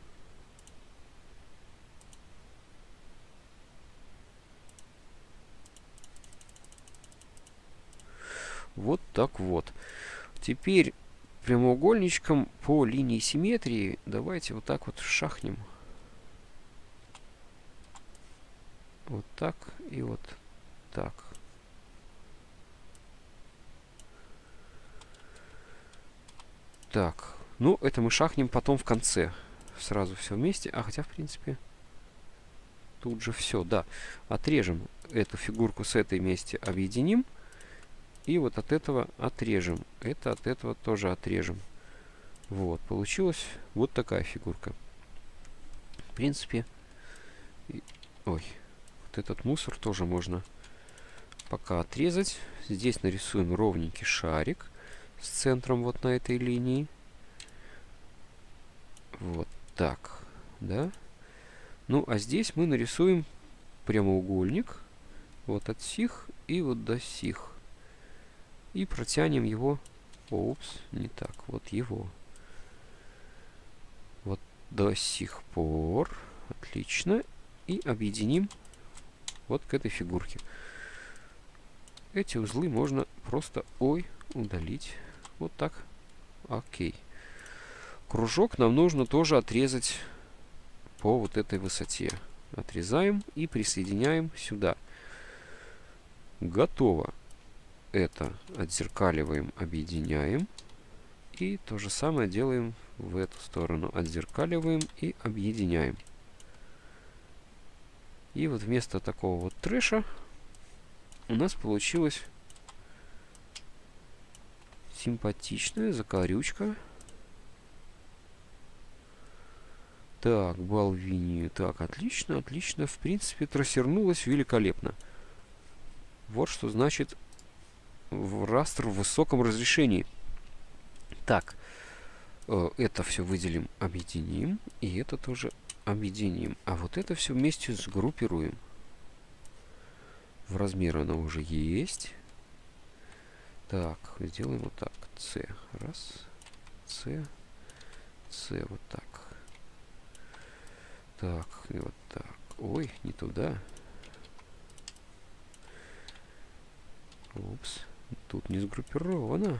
Speaker 1: Вот так вот. Теперь прямоугольничком по линии симметрии давайте вот так вот шахнем. Вот так и вот так. Так. Ну, это мы шахнем потом в конце. Сразу все вместе. А хотя, в принципе, тут же все, да. Отрежем эту фигурку с этой вместе, объединим. И вот от этого отрежем. Это от этого тоже отрежем. Вот, получилась вот такая фигурка. В принципе, ой, вот этот мусор тоже можно пока отрезать. Здесь нарисуем ровненький шарик с центром вот на этой линии. Вот так, да. Ну, а здесь мы нарисуем прямоугольник вот от сих и вот до сих. И протянем его. Опс, не так. Вот его. Вот до сих пор. Отлично. И объединим вот к этой фигурке. Эти узлы можно просто, удалить. Вот так. Окей. Кружок нам нужно тоже отрезать по вот этой высоте. Отрезаем и присоединяем сюда. Готово. Это отзеркаливаем, объединяем. И то же самое делаем в эту сторону. Отзеркаливаем и объединяем. И вот вместо такого вот трэша у нас получилась симпатичная закорючка. Так, Балвини. Так, отлично, отлично. В принципе, трассернулась великолепно. Вот что значит в растр в высоком разрешении. Так, это все выделим, объединим. И это тоже объединим. А вот это все вместе сгруппируем. В размер она уже есть. Так, сделаем вот так. C. Раз. C. C. Вот так. Так, и вот так. Ой, не туда. Упс. Тут не сгруппировано.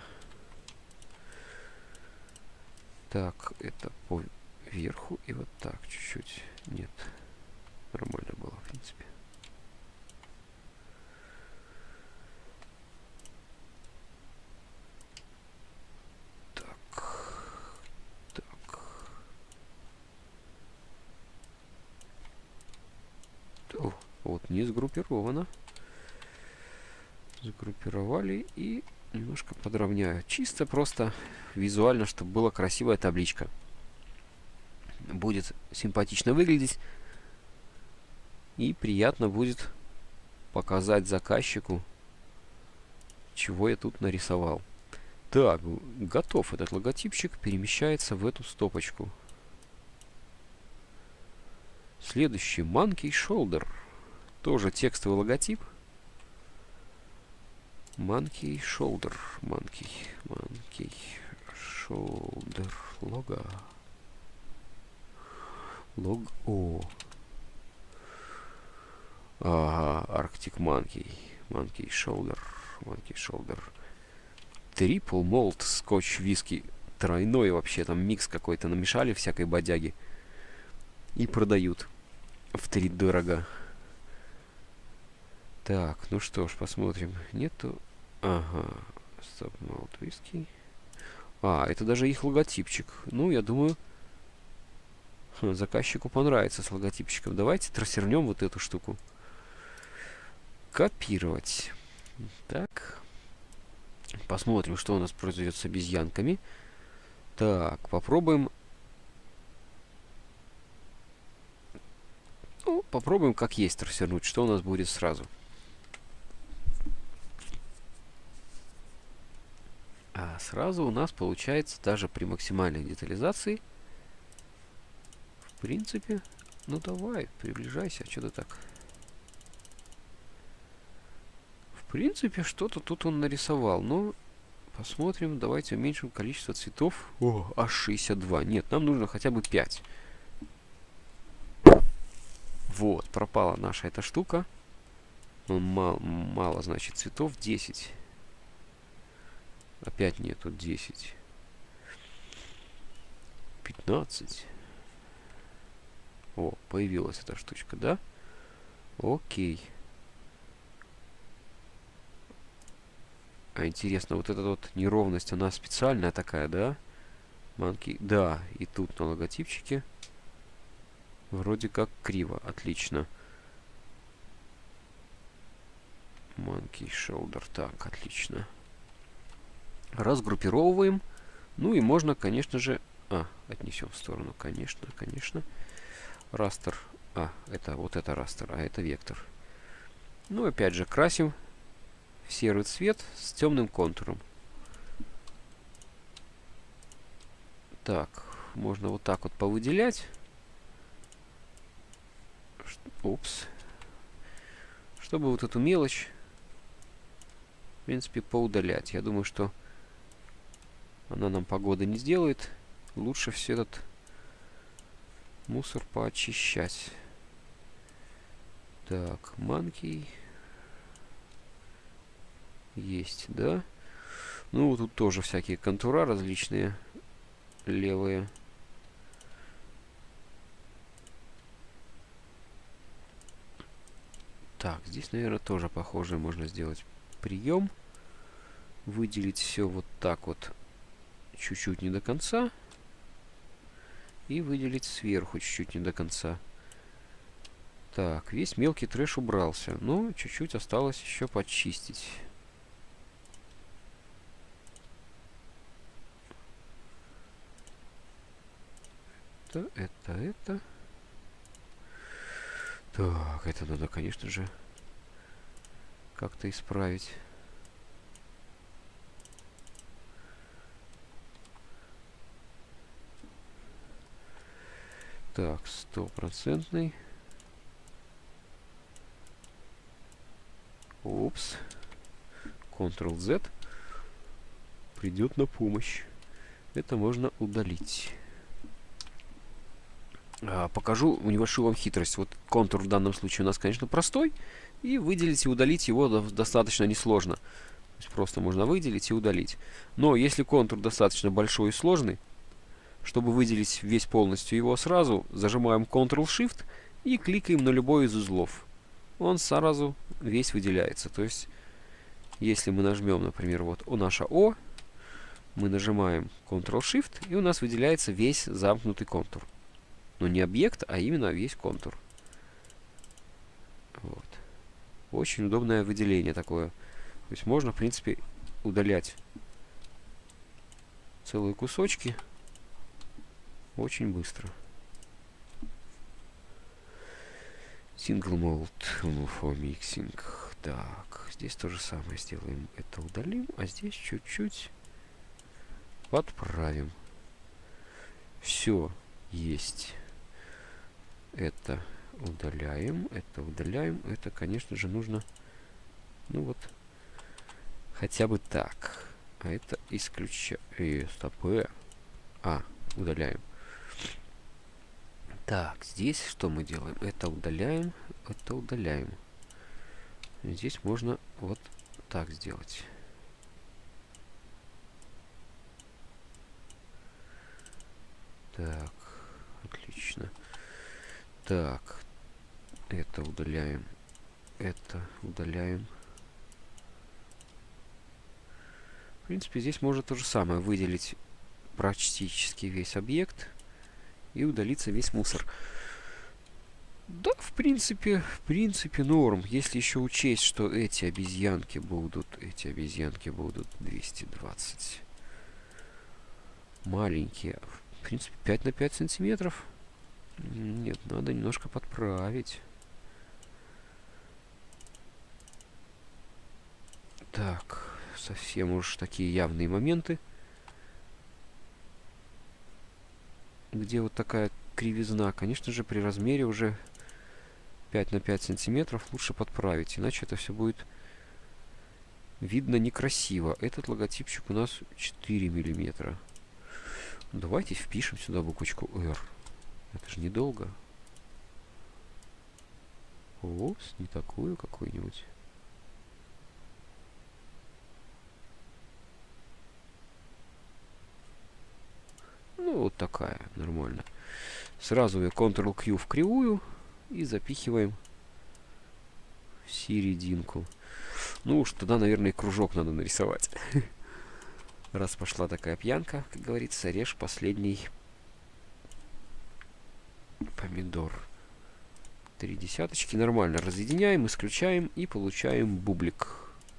Speaker 1: Так, это по верху и вот так чуть-чуть. Нет. Нормально было, в принципе. Так. Так. О, вот не сгруппировано. Сгруппировали и немножко подровняю. Чисто просто визуально, чтобы была красивая табличка. Будет симпатично выглядеть. И приятно будет показать заказчику, чего я тут нарисовал. Так, готов этот логотипчик. Перемещается в эту стопочку. Следующий Monkey Shoulder. Тоже текстовый логотип. Monkey Shoulder. Monkey Shoulder. Лого. Лого. Ага, Arctic Monkey. Monkey Shoulder. Monkey Shoulder. Triple Malt Scotch Whisky. Тройной вообще, там микс какой-то намешали всякой бодяги. И продают втридорого. Так, ну что ж, посмотрим. Нету... Ага. Stop Malt Whisky. А, это даже их логотипчик. Ну, я думаю, заказчику понравится с логотипчиком. Давайте трассернем вот эту штуку. Копировать. Так. Посмотрим, что у нас произойдет с обезьянками. Так, попробуем. Ну, попробуем как есть трассернуть. Что у нас будет сразу. А сразу у нас получается даже при максимальной детализации. В принципе, ну давай, приближайся. А что ты так? В принципе, что-то тут он нарисовал. Но посмотрим. Давайте уменьшим количество цветов. О, аж 62. Нет, нам нужно хотя бы 5. Вот, пропала наша эта штука. Мало, значит, цветов. 10. Опять нету 10. 15. О, появилась эта штучка, да? Окей. А интересно, вот эта вот неровность, она специальная такая, да? Манки. Да, и тут на логотипчике вроде как криво. Отлично. Monkey Shoulder. Так, отлично. Разгруппировываем. Ну и можно, конечно же... отнесем в сторону. Конечно, конечно. Растер. Это вот это растер, а это вектор. Ну, опять же, красим в серый цвет с темным контуром. Так, можно вот так вот повыделять. Упс. Чтобы вот эту мелочь, в принципе, поудалять. Я думаю, что она нам погоды не сделает. Лучше все этот мусор поочищать. Так, Monkey. Есть, да? Ну, тут тоже всякие контура различные. Левые. Так, здесь, наверное, тоже похоже можно сделать прием. Выделить все вот так вот. Чуть-чуть не до конца. И выделить сверху чуть-чуть не до конца. Так, весь мелкий трэш убрался. Но чуть-чуть осталось еще почистить. Это. Так, это надо, конечно же, как-то исправить. Так, 100%. Упс. Ctrl-Z придет на помощь. Это можно удалить. Покажу небольшую вам хитрость. Вот контур в данном случае у нас, конечно, простой. И выделить и удалить его достаточно несложно. То есть просто можно выделить и удалить. Но если контур достаточно большой и сложный, чтобы выделить весь полностью его сразу, зажимаем Ctrl-Shift и кликаем на любой из узлов. Он сразу весь выделяется. То есть, если мы нажмем, например, вот наше О, мы нажимаем Ctrl-Shift, и у нас выделяется весь замкнутый контур. Но не объект, а именно весь контур. Вот. Очень удобное выделение такое. То есть можно, в принципе, удалять целые кусочки очень быстро. Single Mode for Mixing. Так, здесь то же самое сделаем. Это удалим, а здесь чуть-чуть подправим. Все есть. Это удаляем, это удаляем. Это, конечно же, нужно, ну вот, хотя бы так. А это исключаем. Стоп. Удаляем. Так, здесь что мы делаем? Это удаляем, это удаляем. Здесь можно вот так сделать. Так, отлично. Так, это удаляем, это удаляем. В принципе, здесь можно то же самое. Выделить практически весь объект и удалиться весь мусор. Да, в принципе норм. Если еще учесть, что эти обезьянки будут 220 маленькие. В принципе, 5 на 5 сантиметров. Нет, надо немножко подправить. Так, совсем уж такие явные моменты, где вот такая кривизна. Конечно же, при размере уже 5 на 5 сантиметров лучше подправить, иначе это все будет видно некрасиво. Этот логотипчик у нас 4 миллиметра. Давайте впишем сюда буквочку R. Это же недолго. Опс, не такую какую-нибудь. Ну, вот такая, нормально. Сразу я Ctrl-Q в кривую и запихиваем в серединку. Ну уж тогда, наверное, и кружок надо нарисовать. Раз пошла такая пьянка, как говорится, режь последний помидор. 3 десяточки. Нормально разъединяем, исключаем и получаем бублик.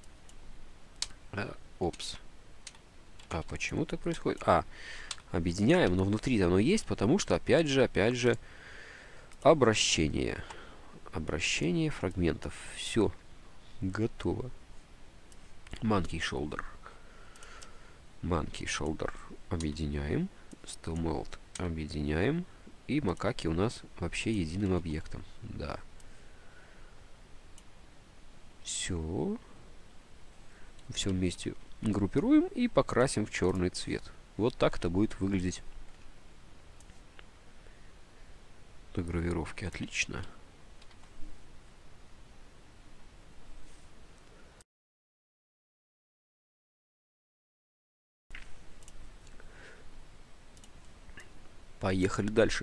Speaker 1: Опс. А почему так происходит? Объединяем, но внутри оно есть, потому что, опять же, обращение. Обращение фрагментов. Все. Готово. Monkey Shoulder. Monkey Shoulder объединяем. Still Melt объединяем. И макаки у нас вообще единым объектом. Да. Все. Все вместе группируем и покрасим в черный цвет. Вот так это будет выглядеть на гравировке. Отлично. Поехали дальше.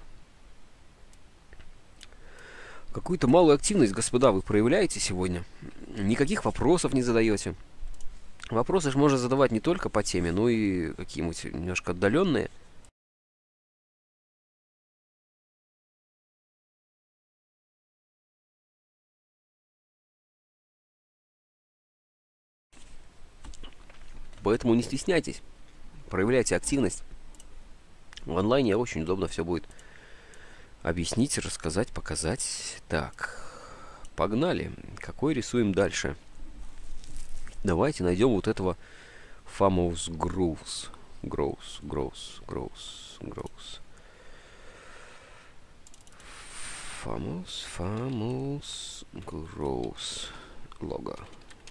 Speaker 1: Какую-то малую активность, господа, вы проявляете сегодня. Никаких вопросов не задаете. Вопросы же можно задавать не только по теме, но и какие-нибудь немножко отдаленные. Поэтому не стесняйтесь. Проявляйте активность. В онлайне очень удобно все будет объяснить, рассказать, показать. Так, погнали. Какой рисуем дальше? Давайте найдем вот этого Famous Grooves. Grows. Famous Grows лого.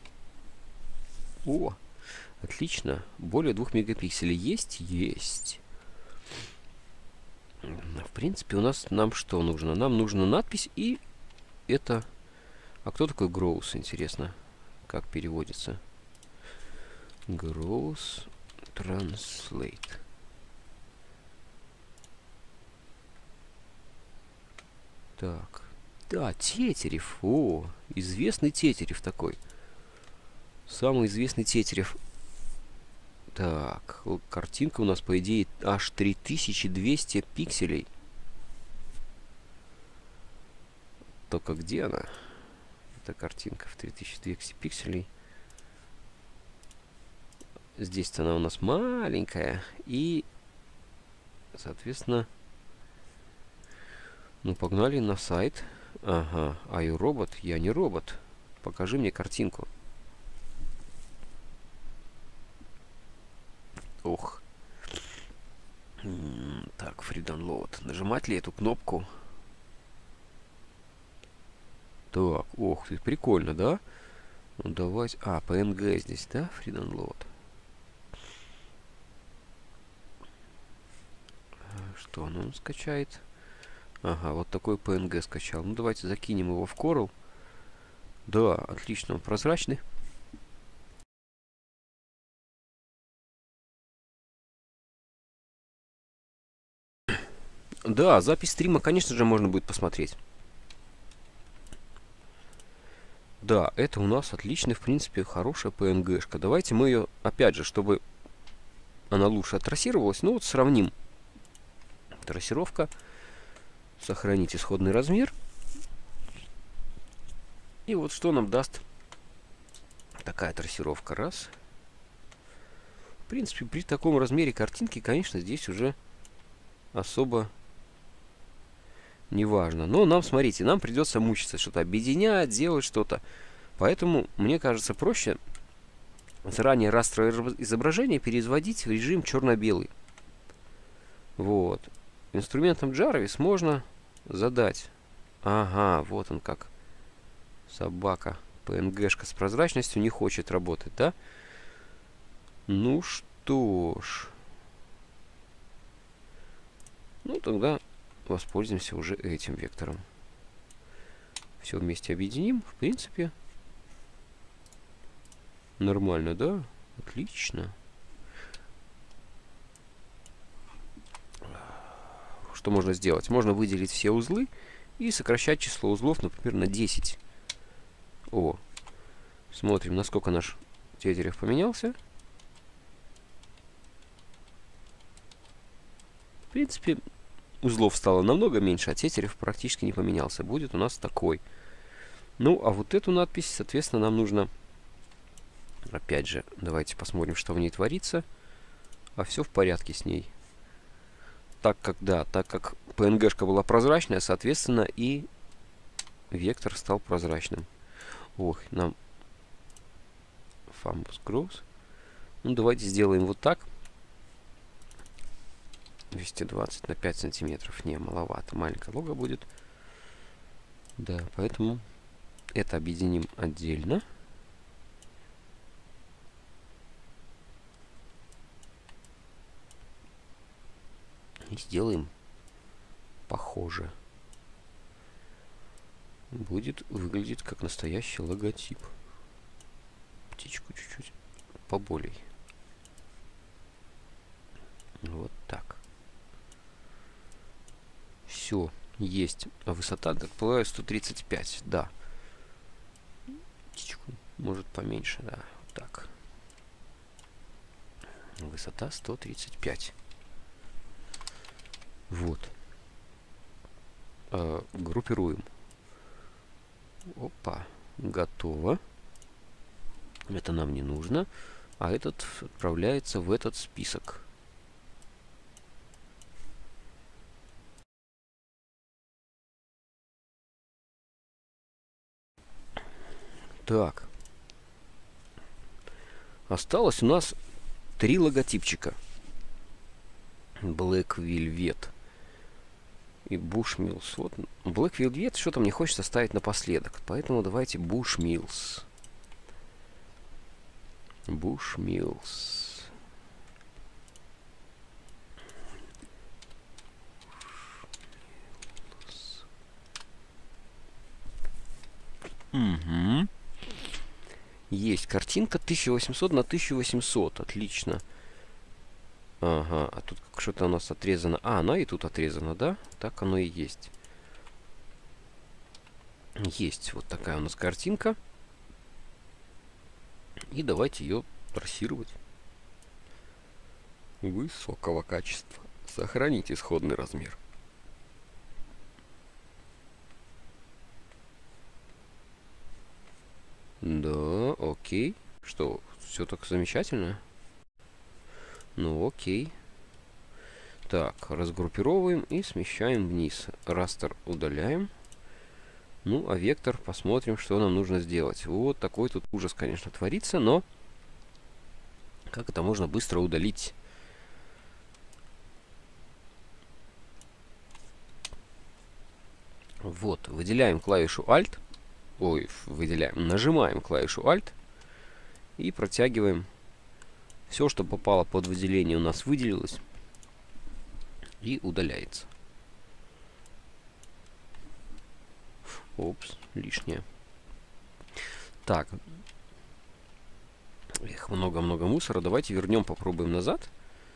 Speaker 1: О, отлично. Более 2 мегапикселей есть? Есть. В принципе, нам что нужно? Нам нужна надпись и это... А кто такой Gross, интересно? Как переводится? Gross Translate. Так. Да, Тетерев. О, известный Тетерев такой. Самый известный Тетерев. Так, картинка у нас, по идее, аж 3200 пикселей. Только где она? Эта картинка в 3200 пикселей. Здесь-то она у нас маленькая. И, соответственно... Ну, погнали на сайт. Ага, iRobot, я не робот. Покажи мне картинку. Ох. Так, Free Download. Нажимать ли эту кнопку? Так, ох ты, прикольно, да? Ну, давайте... А, PNG здесь, да? Free Download. Что он скачает? Ага, вот такой PNG скачал. Ну, давайте закинем его в Coral. Да, отлично, он прозрачный. Да, запись стрима, конечно же, можно будет посмотреть. Да, это у нас отличный, в принципе, хорошая PNG-шка. Давайте мы ее, опять же, чтобы она лучше оттрассировалась, ну вот сравним. Трассировка. Сохранить исходный размер. И вот что нам даст такая трассировка. Раз. В принципе, при таком размере картинки, конечно, здесь уже особо не важно. Но нам, смотрите, нам придется мучиться, что-то объединять, делать что-то. Поэтому, мне кажется, проще заранее растровое изображение переизводить в режим черно-белый. Вот. Инструментом Jarvis можно задать. Ага, вот он как. Собака. PNG-шка с прозрачностью не хочет работать, да? Ну что ж. Ну, тогда воспользуемся уже этим вектором. Все вместе объединим. В принципе, нормально, да? Отлично. Что можно сделать? Можно выделить все узлы и сокращать число узлов, например, на 10. О, смотрим, насколько наш Тетерев поменялся. В принципе, узлов стало намного меньше, а Тетерев практически не поменялся. Будет у нас такой. Ну, а вот эту надпись, соответственно, нам нужно... Опять же, давайте посмотрим, что в ней творится. А все в порядке с ней. Так как PNG-шка была прозрачная, соответственно, и вектор стал прозрачным. Ох, нам... Fambus Grows. Ну, давайте сделаем вот так. 220 на 5 сантиметров. Не, маловато. Маленькое лого будет. Да, поэтому это объединим отдельно. И сделаем похоже. Будет выглядеть как настоящий логотип. Птичку чуть-чуть поболей. Вот так. Все, есть. А высота, так полагаю, 135. Да. Птичку может поменьше, да. Вот так. Высота 135. Вот. Группируем. Опа. Готово. Это нам не нужно. А этот отправляется в этот список. Так. Осталось у нас 3 логотипчика. Black Velvet и Bushmills. Вот Black Velvet что-то мне хочется ставить напоследок. Поэтому давайте Bushmills. Bushmills. Угу. Есть картинка 1800 на 1800. Отлично. Ага, а тут что-то у нас отрезано. А, она и тут отрезана, да? Так оно и есть. Есть вот такая у нас картинка. И давайте ее трассировать. Высокого качества. Сохранить исходный размер. Да, окей. Что, все так замечательно? Ну, окей. Так, разгруппировываем и смещаем вниз. Растер удаляем. Ну, а вектор посмотрим, что нам нужно сделать. Вот такой тут ужас, конечно, творится, но как это можно быстро удалить? Вот, выделяем клавишу Alt. Ой, выделяем, нажимаем клавишу Alt и протягиваем. Все, что попало под выделение, у нас выделилось и удаляется. Опс, лишнее. Так. Эх, много-много мусора. Давайте вернем, попробуем назад.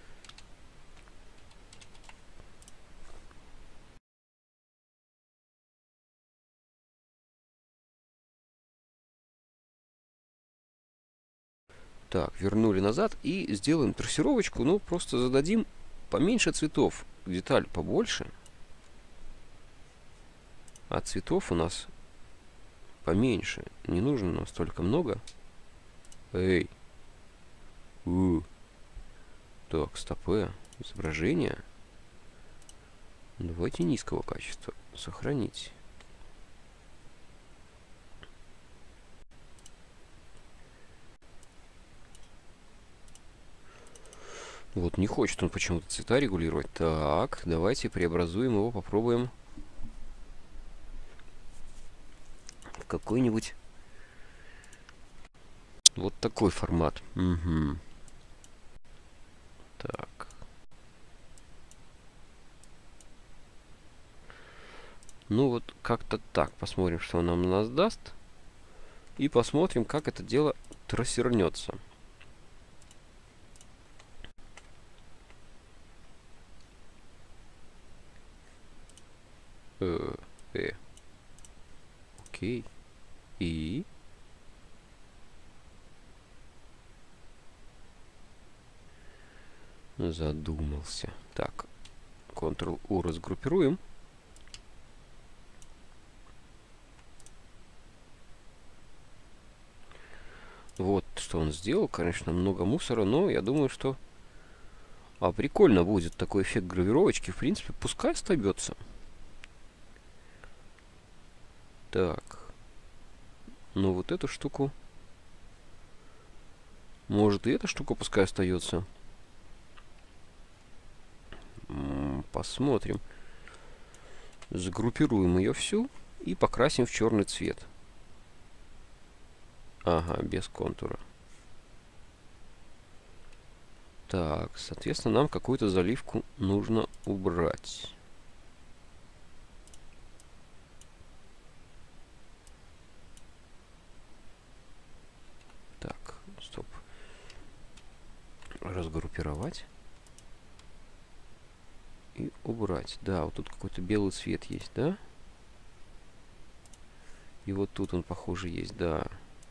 Speaker 1: Так, вернули назад и сделаем трассировочку. Ну, просто зададим поменьше цветов. Деталь побольше. А цветов у нас поменьше. Не нужно нам столько много. Эй. Так, стопэ. Изображение. Давайте низкого качества. Сохранить. Вот, не хочет он почему-то цвета регулировать. Так, давайте преобразуем его, попробуем в какой-нибудь вот такой формат. Угу. Так. Ну вот, как-то так. Посмотрим, что он нам нас даст. И посмотрим, как это дело трассернется. Окей. И... задумался. Так. Ctrl-U разгруппируем. Вот что он сделал. Конечно, много мусора, но я думаю, что... А, прикольно будет такой эффект гравировочки. В принципе, пускай остается. Так. Ну, вот эту штуку... Может, и эта штука пускай остается. Посмотрим. Загруппируем ее всю и покрасим в черный цвет. Ага, без контура. Так, соответственно, нам какую-то заливку нужно убрать. Так, стоп. Разгруппировать. И убрать. Да, вот тут какой-то белый цвет есть, да? И вот тут он, похоже, есть, да.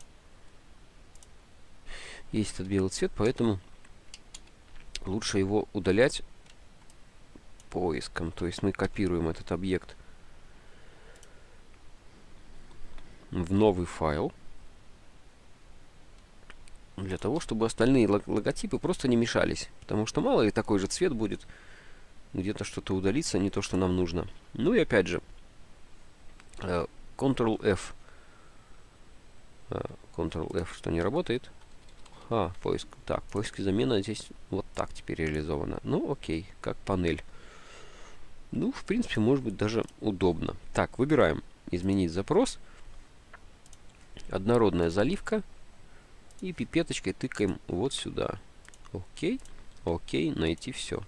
Speaker 1: Есть этот белый цвет, поэтому лучше его удалять поиском. То есть мы копируем этот объект в новый файл. Для того, чтобы остальные логотипы просто не мешались. Потому что мало ли такой же цвет будет. Где-то что-то удалится, не то, что нам нужно. Ну и опять же, Ctrl-F. Ctrl-F, что не работает. Поиск. Так, поиск и замена здесь вот так теперь реализовано. Ну, окей, как панель. Ну, в принципе, может быть даже удобно. Так, выбираем изменить запрос. Однородная заливка. И пипеточкой тыкаем вот сюда. Окей. Окей, найти все.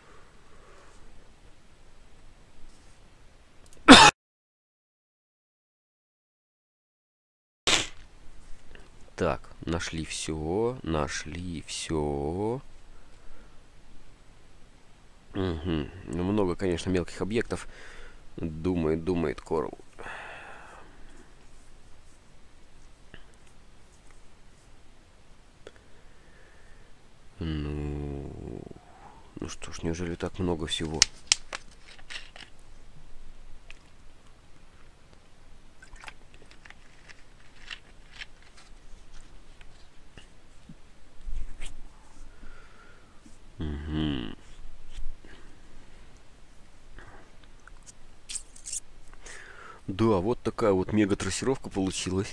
Speaker 1: Так, нашли все. Нашли все. Угу. Много, конечно, мелких объектов. Думает Coral. Ну что ж, неужели так много всего? Угу. Да, вот такая вот мега-трассировка получилась.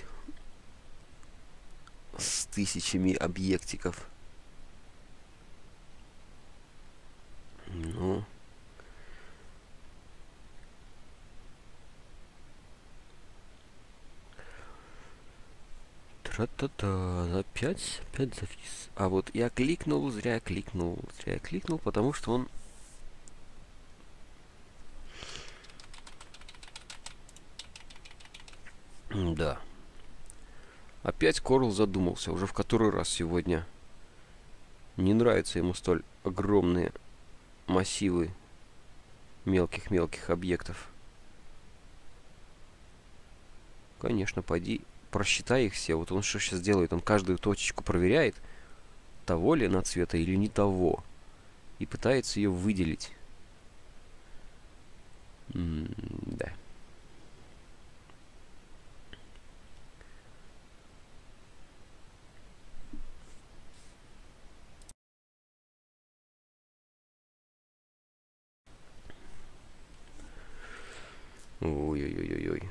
Speaker 1: С тысячами объектиков. Ну. Тра-та-та. Опять завис. А вот я зря кликнул, потому что он... Да. Опять Корл задумался, уже в который раз сегодня. Не нравятся ему столь огромные массивы мелких-мелких объектов. Конечно, пойди просчитай их все. Вот он что сейчас делает? Он каждую точечку проверяет, того ли она цвета или не того. И пытается ее выделить. Да. Ой-ой-ой-ой-ой.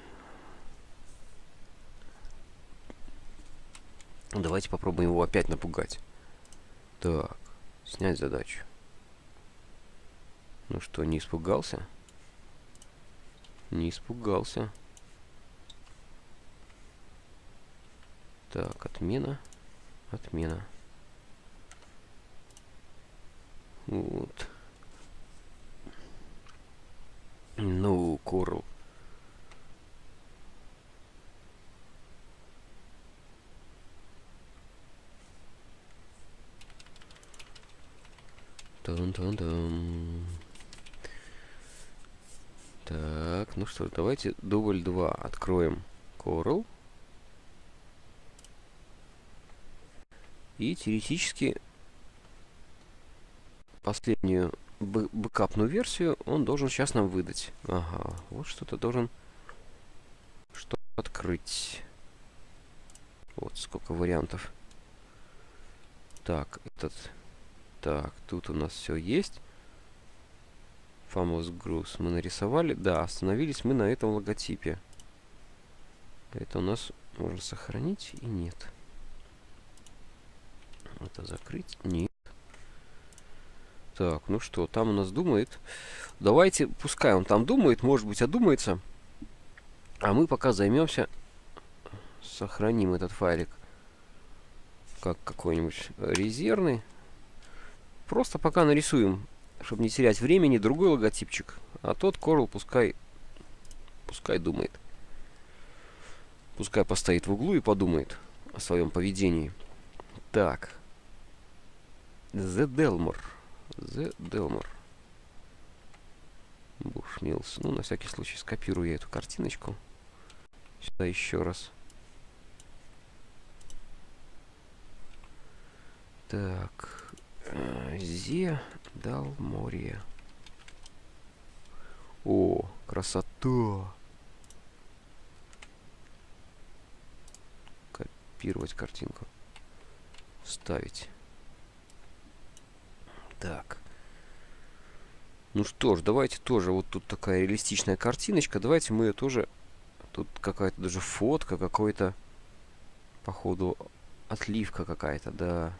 Speaker 1: Давайте попробуем его опять напугать. Так, снять задачу. Ну что, не испугался? Не испугался. Так, отмена. Отмена. Вот. Ну, Корл. Тан-тан-тан. Так, ну что, давайте дубль 2 откроем Coral. И теоретически последнюю бэкапную версию он должен сейчас нам выдать. Ага, вот что-то должен что открыть. Вот сколько вариантов. Так, Так, тут у нас все есть. Famous Груз мы нарисовали. Да, остановились мы на этом логотипе. Это у нас можно сохранить и нет. Это закрыть? Нет. Так, ну что, там у нас думает. Давайте, пускай он там думает, может быть, одумается. А мы пока займемся. Сохраним этот файлик как какой-нибудь резервный. Просто пока нарисуем, чтобы не терять времени, другой логотипчик. А тот Coral пускай думает. Пускай постоит в углу и подумает о своем поведении. Так. The Delmore. Bushmills. Ну, на всякий случай скопирую я эту картиночку. Сюда еще раз. Так. Зе Далморье. О, красота! Копировать картинку. Вставить. Так. Ну что ж, давайте тоже. Вот тут такая реалистичная картиночка. Давайте мы ее тоже... Тут какая-то даже фотка, какой-то... Походу, отливка какая-то, да.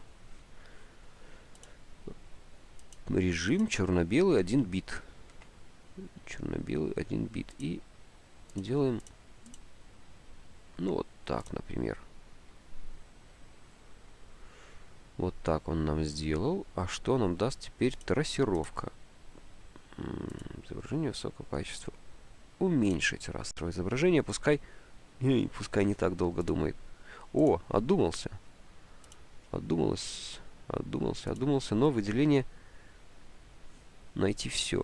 Speaker 1: Режим черно-белый 1 бит. Черно-белый 1 бит. И делаем... Ну, вот так, например. Вот так он нам сделал. А что нам даст теперь трассировка? Изображение высокого качества. Уменьшить расстрой изображения. Пускай не так долго думает. О, отдумался. Отдумался. Но выделение найти все.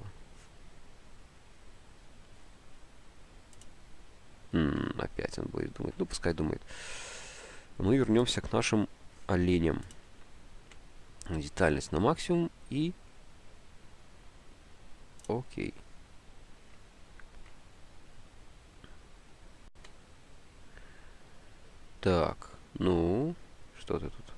Speaker 1: Опять он будет думать. Ну, пускай думает. Мы вернемся к нашим оленям. Детальность на максимум и... Окей. Так, ну, что ты тут?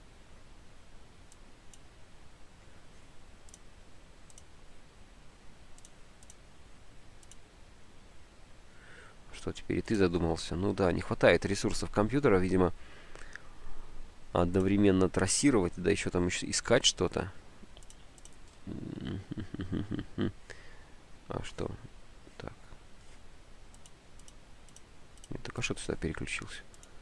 Speaker 1: Что, теперь и ты задумался? Ну да, не хватает ресурсов компьютера, видимо, одновременно трассировать, да еще там искать что-то. А что? Так. Нет, так а что ты сюда переключился?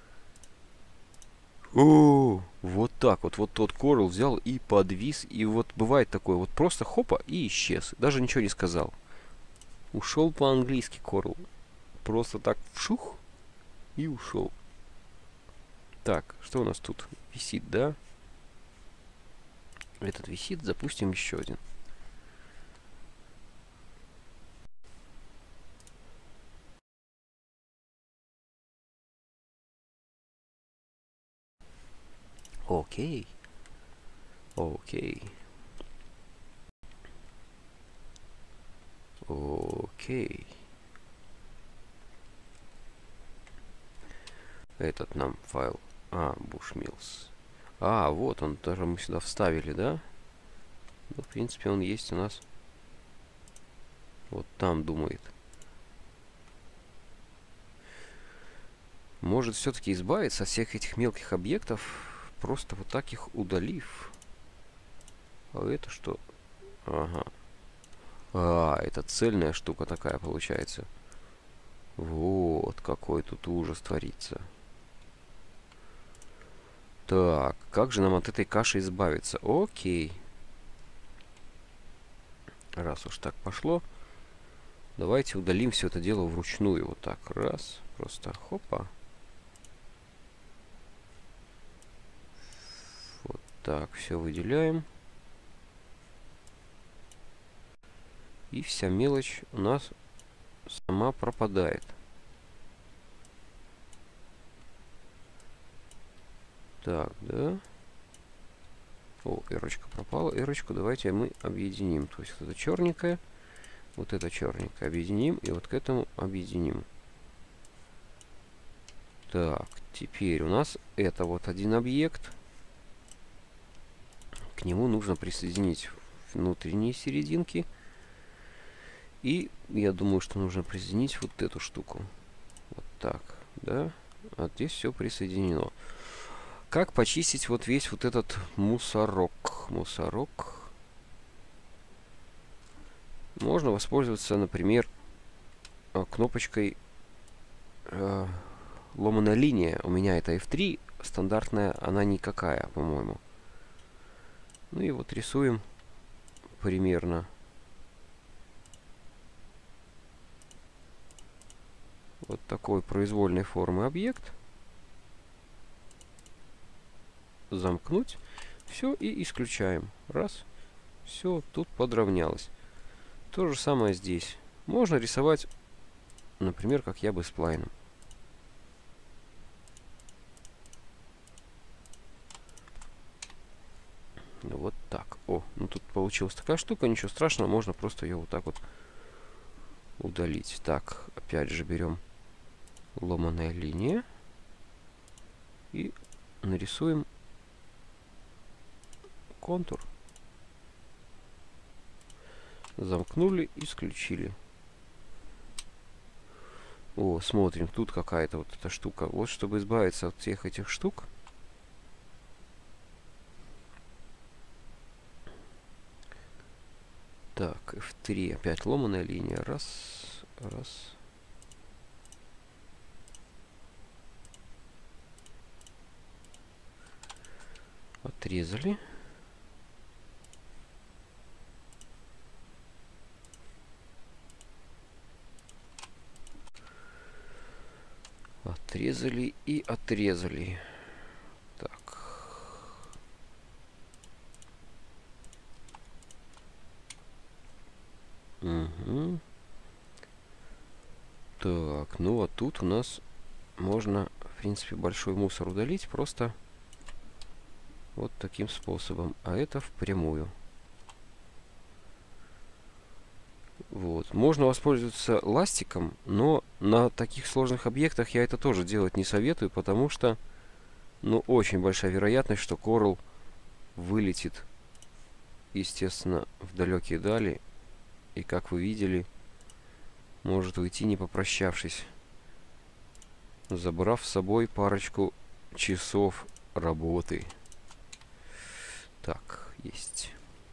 Speaker 1: О, вот так вот. Вот тот Корл взял и подвис. И вот бывает такое. Вот просто хопа и исчез. Даже ничего не сказал. Ушел по-английски Корл. Просто так вшух и ушел. Так, что у нас тут? Висит, да? Этот висит. Запустим еще один. Окей. Окей. Окей. Этот нам файл. Bushmills. Вот он. Даже мы сюда вставили, да? Ну, в принципе, он есть у нас. Вот там думает. Может все-таки избавиться от всех этих мелких объектов, просто вот так их удалив. А это что? Ага. Это цельная штука такая получается. Вот какой тут ужас творится. Так, как же нам от этой каши избавиться? Окей. Раз уж так пошло, давайте удалим все это дело вручную. Вот так, раз, просто хопа. Вот так, все выделяем. И вся мелочь у нас сама пропадает. Так, да. О, эрочка пропала. Эрочку давайте мы объединим. То есть вот это черненькое объединим и вот к этому объединим. Так, теперь у нас это вот один объект. К нему нужно присоединить внутренние серединки. И я думаю, что нужно присоединить вот эту штуку. Вот так, да. А здесь все присоединено. Как почистить вот весь вот этот мусорок? Можно воспользоваться, например, кнопочкой ломаная линия. У меня это F3 стандартная, она никакая, по-моему. Ну и вот рисуем примерно вот такой произвольной формы объект. Замкнуть. Все и исключаем. Раз. Все, тут подровнялось. То же самое здесь. Можно рисовать, например, как я бы сплайном. Вот так. О, ну тут получилась такая штука. Ничего страшного, можно просто ее вот так вот удалить. Так, опять же берем ломаная линия и нарисуем контур. Замкнули, исключили. О, смотрим, тут какая-то вот эта штука. Вот, чтобы избавиться от всех этих штук. Так, F3, опять ломаная линия. Раз, раз. Отрезали. Отрезали и отрезали. Так. Угу. Так, ну а тут у нас можно, в принципе, большой мусор удалить просто вот таким способом. А это впрямую. Вот. Можно воспользоваться ластиком, но на таких сложных объектах я это тоже делать не советую, потому что, ну, очень большая вероятность, что Coral вылетит, естественно, в далекие дали. И, как вы видели, может уйти, не попрощавшись, забрав с собой парочку часов работы. Так, есть.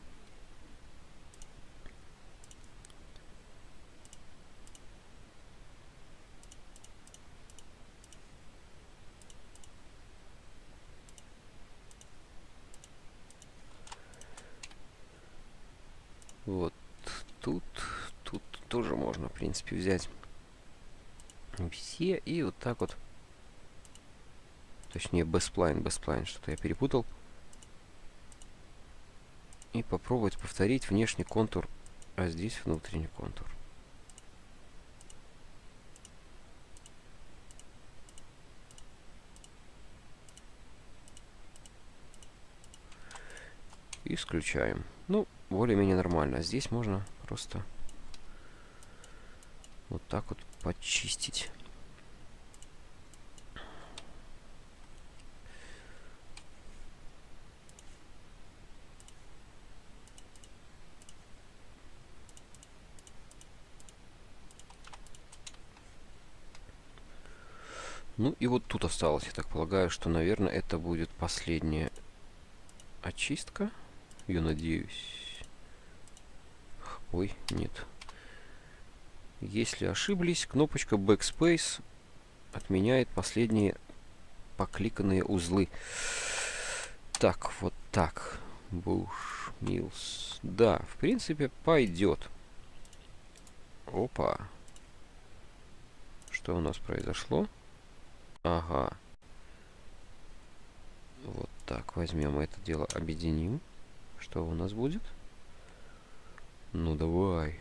Speaker 1: Вот тут тоже можно, в принципе, взять все и вот так вот. Точнее, бесплайн, что-то я перепутал. И попробовать повторить внешний контур, а здесь внутренний контур. И исключаем. Ну, более-менее нормально. Здесь можно просто вот так вот почистить. Ну и вот тут осталось, я так полагаю, что, наверное, это будет последняя очистка. Я надеюсь. Ой, нет. Если ошиблись, кнопочка Backspace отменяет последние покликанные узлы. Так, вот так. Bush Mills. Да, в принципе, пойдет. Опа. Что у нас произошло? Ага. Вот так, возьмем это дело, объединим. Что у нас будет? Ну, давай.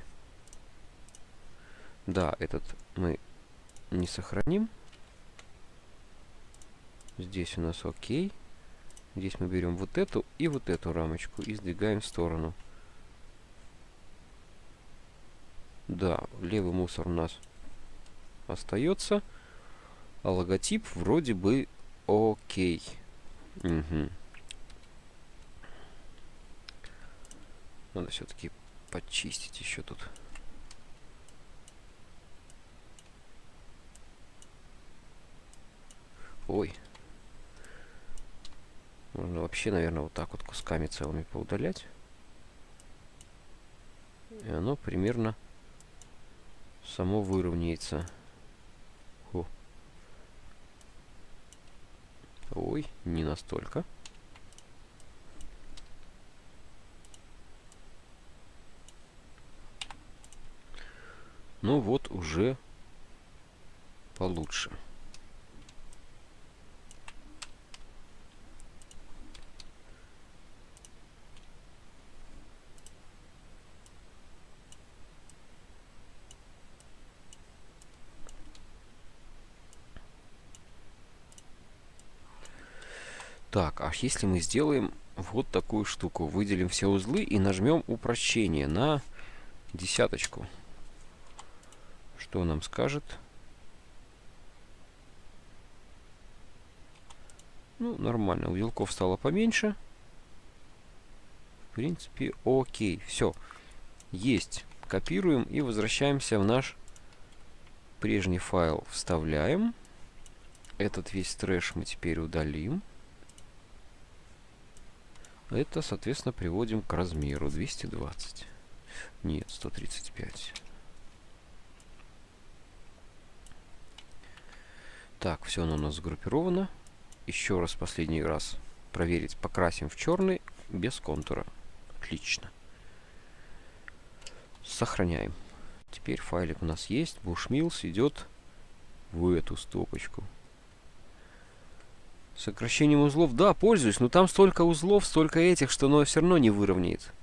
Speaker 1: Да, этот мы не сохраним. Здесь у нас окей. Здесь мы берем вот эту и вот эту рамочку и сдвигаем в сторону. Да, левый мусор у нас остается. А логотип вроде бы окей. Угу. Надо все-таки почистить еще тут. Ой. Можно вообще, наверное, вот так вот кусками целыми поудалять. И оно примерно само выровняется. О. Ой, не настолько. Ну вот уже получше. Так, а если мы сделаем вот такую штуку, выделим все узлы и нажмем упрощение на десяточку. Что нам скажет? Ну, нормально. Узелков стало поменьше. В принципе, окей. Все. Есть. Копируем и возвращаемся в наш прежний файл. Вставляем. Этот весь трэш мы теперь удалим. Это, соответственно, приводим к размеру 220. Нет, 135. Так, все оно у нас сгруппировано. Еще раз, последний раз проверить. Покрасим в черный без контура. Отлично. Сохраняем. Теперь файлик у нас есть. Bushmills идет в эту стопочку. Сокращением узлов. Да, пользуюсь, но там столько узлов, столько этих, что оно все равно не выровняет.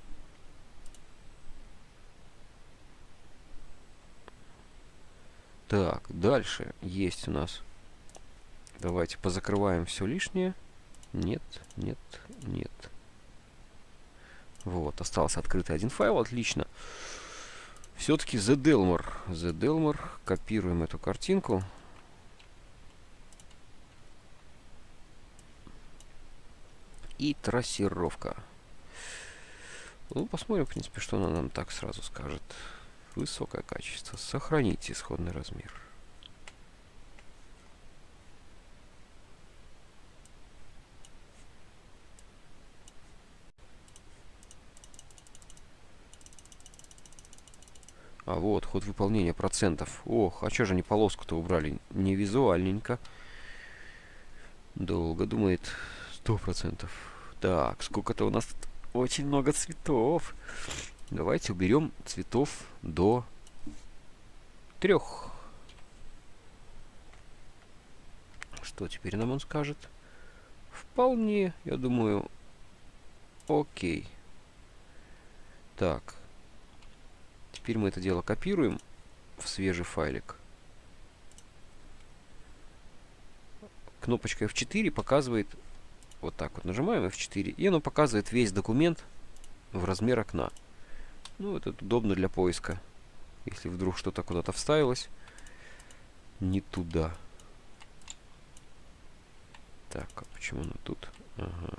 Speaker 1: Так, дальше есть у нас. Давайте позакрываем все лишнее. Нет, нет, нет. Вот, остался открытый один файл, отлично. Все-таки The Delmar. The Delmar. Копируем эту картинку. И трассировка. Ну, посмотрим, в принципе, что она нам так сразу скажет. Высокое качество. Сохранить исходный размер. А вот, ход выполнения процентов. Ох, а что же они полоску-то убрали? Не визуальненько. Долго думает. 100%. Так, сколько-то у нас тут очень много цветов. Давайте уберем цветов до 3. Что теперь нам он скажет? Вполне, я думаю, окей. Так. Теперь мы это дело копируем в свежий файлик. Кнопочка F4 показывает, вот так вот нажимаем F4, и оно показывает весь документ в размер окна. Ну, это удобно для поиска. Если вдруг что-то куда-то вставилось не туда. Так, а почему оно тут? Ага.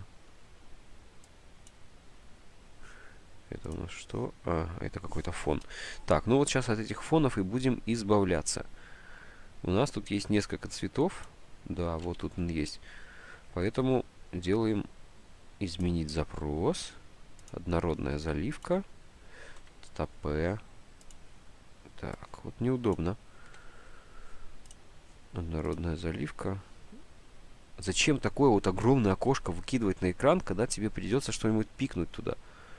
Speaker 1: Это у нас что? А, это какой-то фон. Так, ну вот сейчас от этих фонов и будем избавляться. У нас тут есть несколько цветов. Да, вот тут он есть. Поэтому делаем изменить запрос. Однородная заливка. Стопе. Так, вот неудобно. Однородная заливка. Зачем такое вот огромное окошко выкидывать на экран, когда тебе придется что-нибудь пикнуть туда?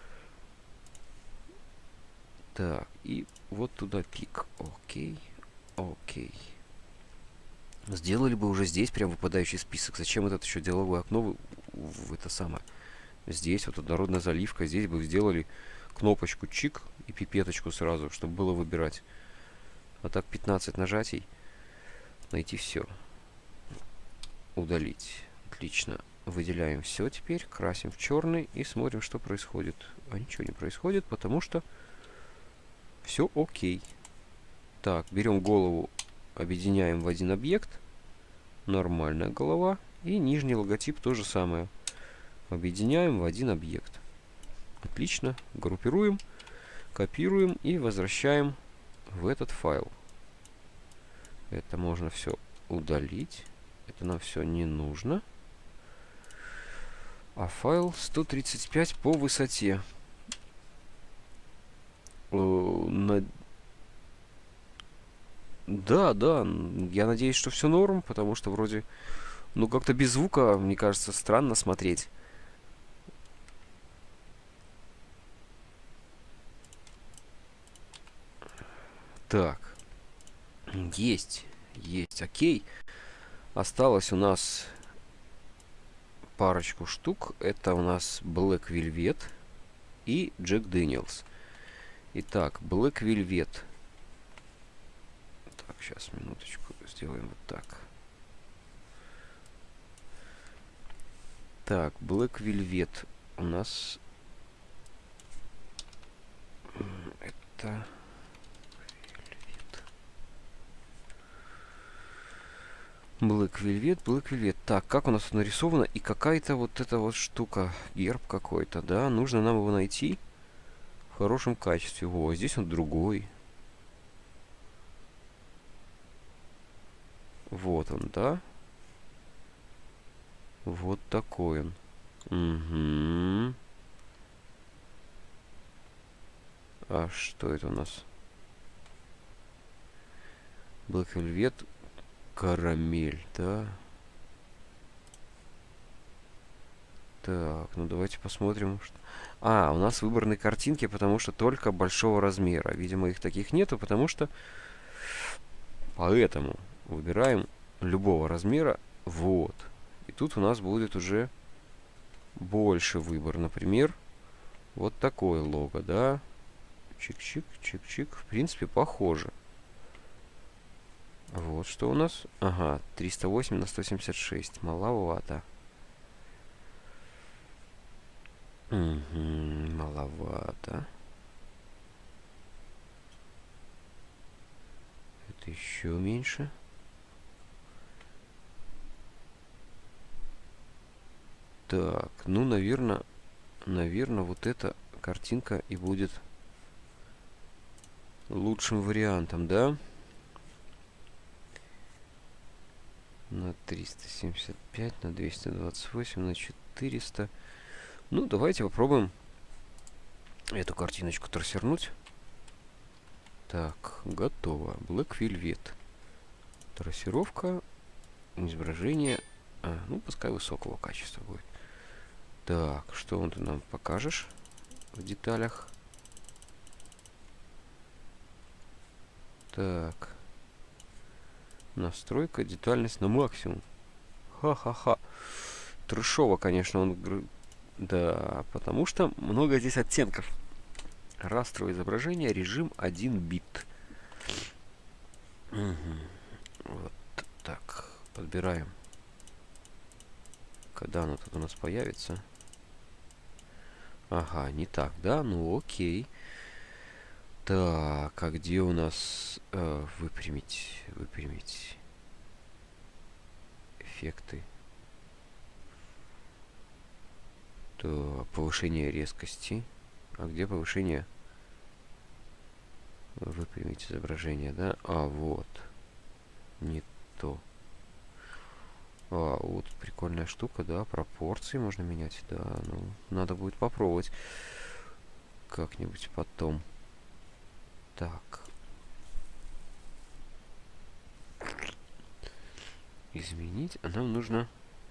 Speaker 1: Так, и вот туда пик. Окей, окей. Сделали бы уже здесь прям выпадающий список. Зачем этот еще деловое окно в это самое? Здесь вот однородная заливка. Здесь бы сделали кнопочку чик и пипеточку сразу, чтобы было выбирать. А так 15 нажатий. Найти все. Удалить. Отлично. Выделяем все теперь. Красим в черный и смотрим, что происходит. А ничего не происходит, потому что все окей. Так, берем голову, объединяем в один объект. Нормальная голова. И нижний логотип то же самое. Объединяем в один объект. Отлично. Группируем, копируем и возвращаем в этот файл. Это можно все удалить. Это нам все не нужно. А файл 135 по высоте. Да, да, я надеюсь, что все норм, потому что вроде, ну, как-то без звука, мне кажется, странно смотреть. Так, есть, окей. Осталось у нас парочку штук. Это у нас Black Velvet и Jack Daniels. Итак, Black Velvet. Так, сейчас, минуточку, сделаем вот так. Так, Black Velvet у нас... Это... Black Velvet. Так, как у нас тут нарисовано? И какая-то вот эта вот штука. Герб какой-то, да? Нужно нам его найти в хорошем качестве. О, здесь он другой. Вот он, да? Вот такой он. Угу. А что это у нас? Black Velvet. Карамель, да? Так, ну давайте посмотрим. У нас выбраны картинки, потому что только большого размера. Видимо, их таких нету, потому что... Поэтому выбираем любого размера. Вот. И тут у нас будет уже больше выбор. Например, вот такое лого, да? Чик-чик, чик-чик. В принципе, похоже. Вот что у нас. Ага, 308 на 176. Маловато. Угу, маловато. Это еще меньше. Так, ну, наверное, вот эта картинка и будет лучшим вариантом, да? На 375, на 228, на 400. Ну, давайте попробуем эту картиночку трассернуть. Так, готово. Black Velvet. Трассировка, изображение. Ну, пускай высокого качества будет. Так, что он тут нам покажешь в деталях? Так. Настройка, детальность на максимум. Ха-ха-ха. Трешово, конечно, он... Да, потому что много здесь оттенков. Растровое изображение, режим 1 бит. Угу. Вот так. Подбираем. Когда оно тут у нас появится? Ага, не так, да? Ну окей. Так, а где у нас выпрямить эффекты? То повышение резкости. А где повышение? Выпрямить изображение, да? Вот. Не то. Вот прикольная штука, да? Пропорции можно менять, да. Ну, надо будет попробовать как-нибудь потом. Так. Изменить. А нам нужно...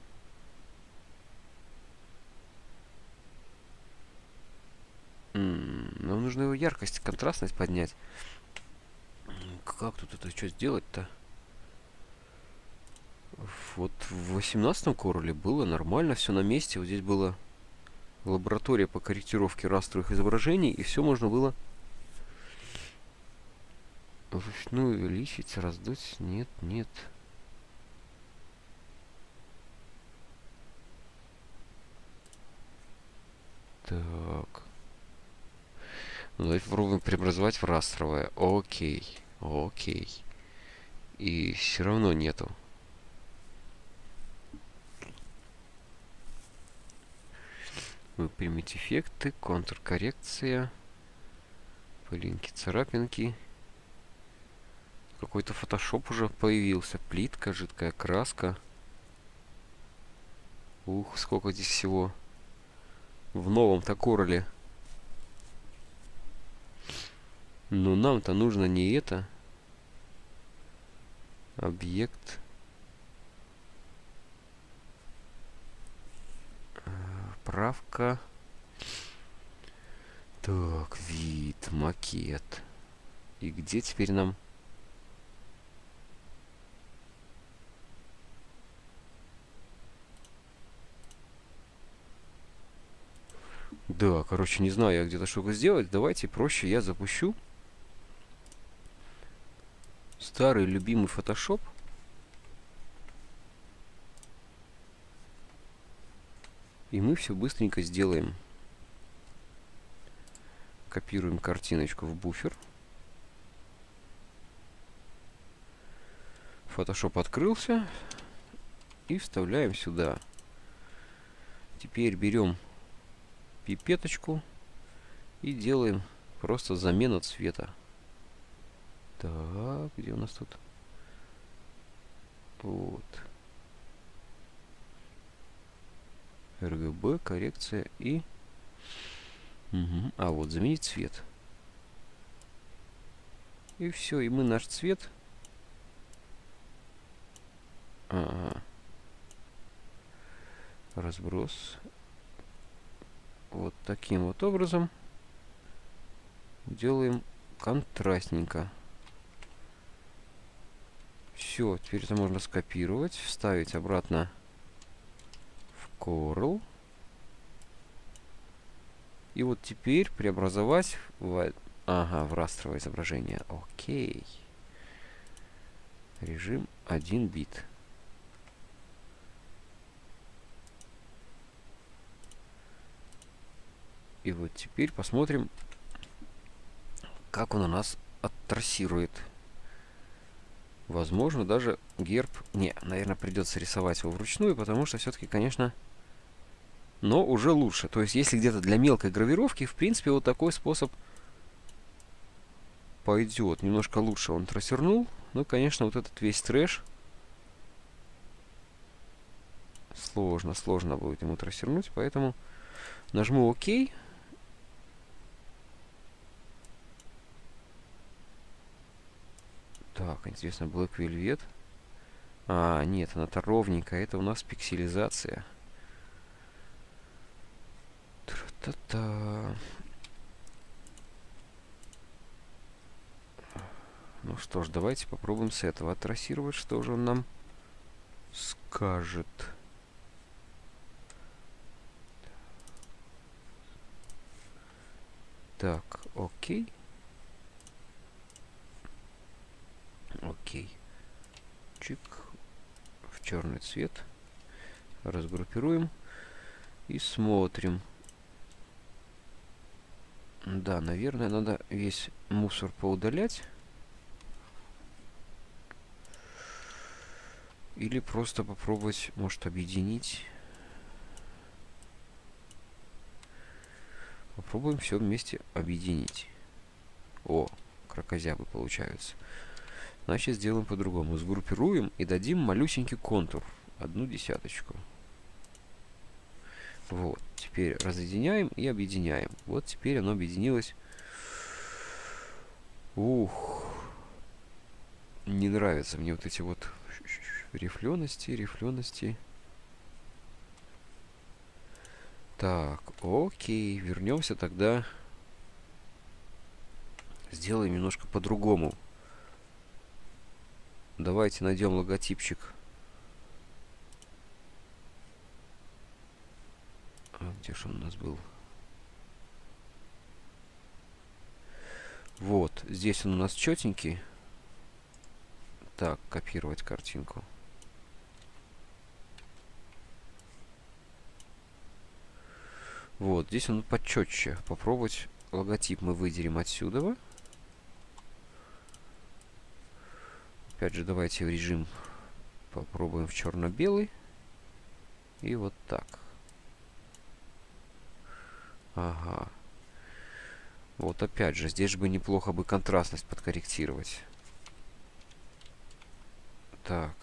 Speaker 1: Нам нужно его яркость, контрастность поднять. Как тут это что сделать-то? Вот в 18-м короле было нормально, все на месте. Вот здесь была лаборатория по корректировке растровых изображений, и все можно было вручную увеличить, раздуть. Нет, нет. Так. Ну, давайте попробуем преобразовать в растровое. Окей. Окей. И все равно нету. Выпрямить эффекты, контур-коррекция, пылинки, царапинки. Какой-то фотошоп уже появился. Плитка, жидкая краска. Ух, сколько здесь всего. В новом-то короле. Но нам-то нужно не это. Объект. Правка. Так, вид, макет. И где теперь нам... Да, короче, не знаю я где-то что сделать. Давайте проще я запущу старый любимый Photoshop. И мы все быстренько сделаем. Копируем картиночку в буфер. Photoshop открылся. И вставляем сюда. Теперь берем пипеточку и делаем просто замену цвета. Так, где у нас тут? Вот. RGB, коррекция и... Угу. А вот, заменить цвет. И все, и мы наш цвет... Ага. Разброс. вот таким вот образом делаем контрастненько. Все, теперь это можно скопировать, вставить обратно в Corel. И вот теперь преобразовать в... Ага, в растровое изображение. Окей. Режим 1 бит. И вот теперь посмотрим, как он у нас оттрассирует. Возможно, даже герб... Не, наверное, придется рисовать его вручную, потому что все-таки, конечно... Но уже лучше. То есть, если где-то для мелкой гравировки, в принципе, вот такой способ пойдет. Немножко лучше он трассернул. Ну, конечно, вот этот весь трэш... Сложно будет ему трассернуть, поэтому нажму ОК. Так, интересно, Black Velvet. А, нет, она-то ровненькая. Это у нас пикселизация. Тра-та-та. Ну что ж, давайте попробуем с этого оттрассировать, что же он нам скажет. Так, окей. Окей. Чик. В черный цвет. Разгруппируем. И смотрим. Да, наверное, надо весь мусор поудалять. Или просто попробовать, может, объединить. Попробуем все вместе объединить. О, кракозябы получаются. Значит, сделаем по-другому. Сгруппируем и дадим малюсенький контур. 1/10. Вот. Теперь разъединяем и объединяем. Вот теперь оно объединилось. Ух. Не нравятся мне вот эти вот рифлености. Так, окей. Вернемся тогда. Сделаем немножко по-другому. Давайте найдем логотипчик. А где же он у нас был? Вот, здесь он у нас четенький. Так, копировать картинку. Вот, здесь он почетче. Попробовать логотип мы выделим отсюда. Опять же, давайте в режим попробуем в черно-белый. И вот так. Ага. Вот опять же, здесь бы неплохо бы контрастность подкорректировать. Так.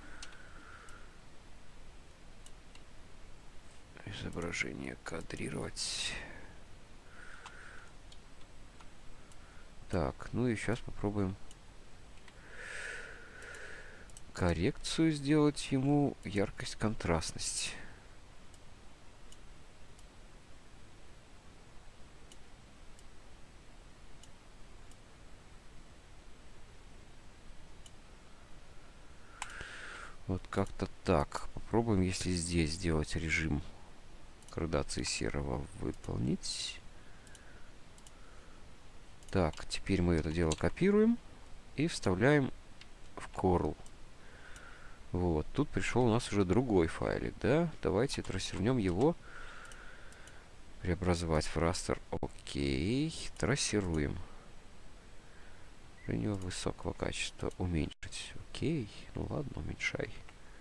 Speaker 1: Изображение кадрировать. Так, ну и сейчас попробуем коррекцию сделать ему, яркость, контрастность. Вот как-то так. Попробуем, если здесь сделать режим градации серого, выполнить. Так, теперь мы это дело копируем и вставляем в Corel. Вот, тут пришел у нас уже другой файлик, да? Давайте трассернем его. Преобразовать в растер. Окей. Трассируем. Женю высокого качества уменьшить. Окей. Ну ладно, уменьшай.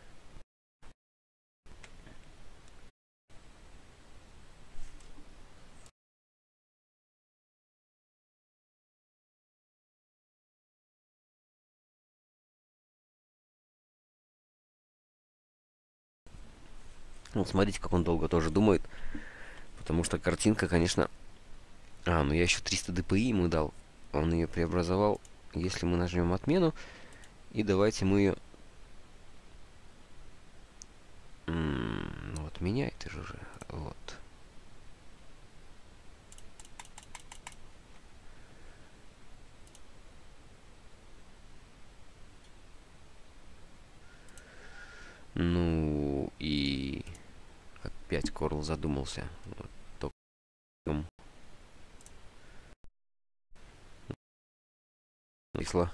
Speaker 1: Вот смотрите, как он долго тоже думает. Потому что картинка, конечно... А, ну я еще 300 dpi ему дал. Он ее преобразовал. Если мы нажмем отмену. И давайте мы ее... Ну вот, меняй ты же уже. Вот. опять Корл задумался. Вот, только... Кисло.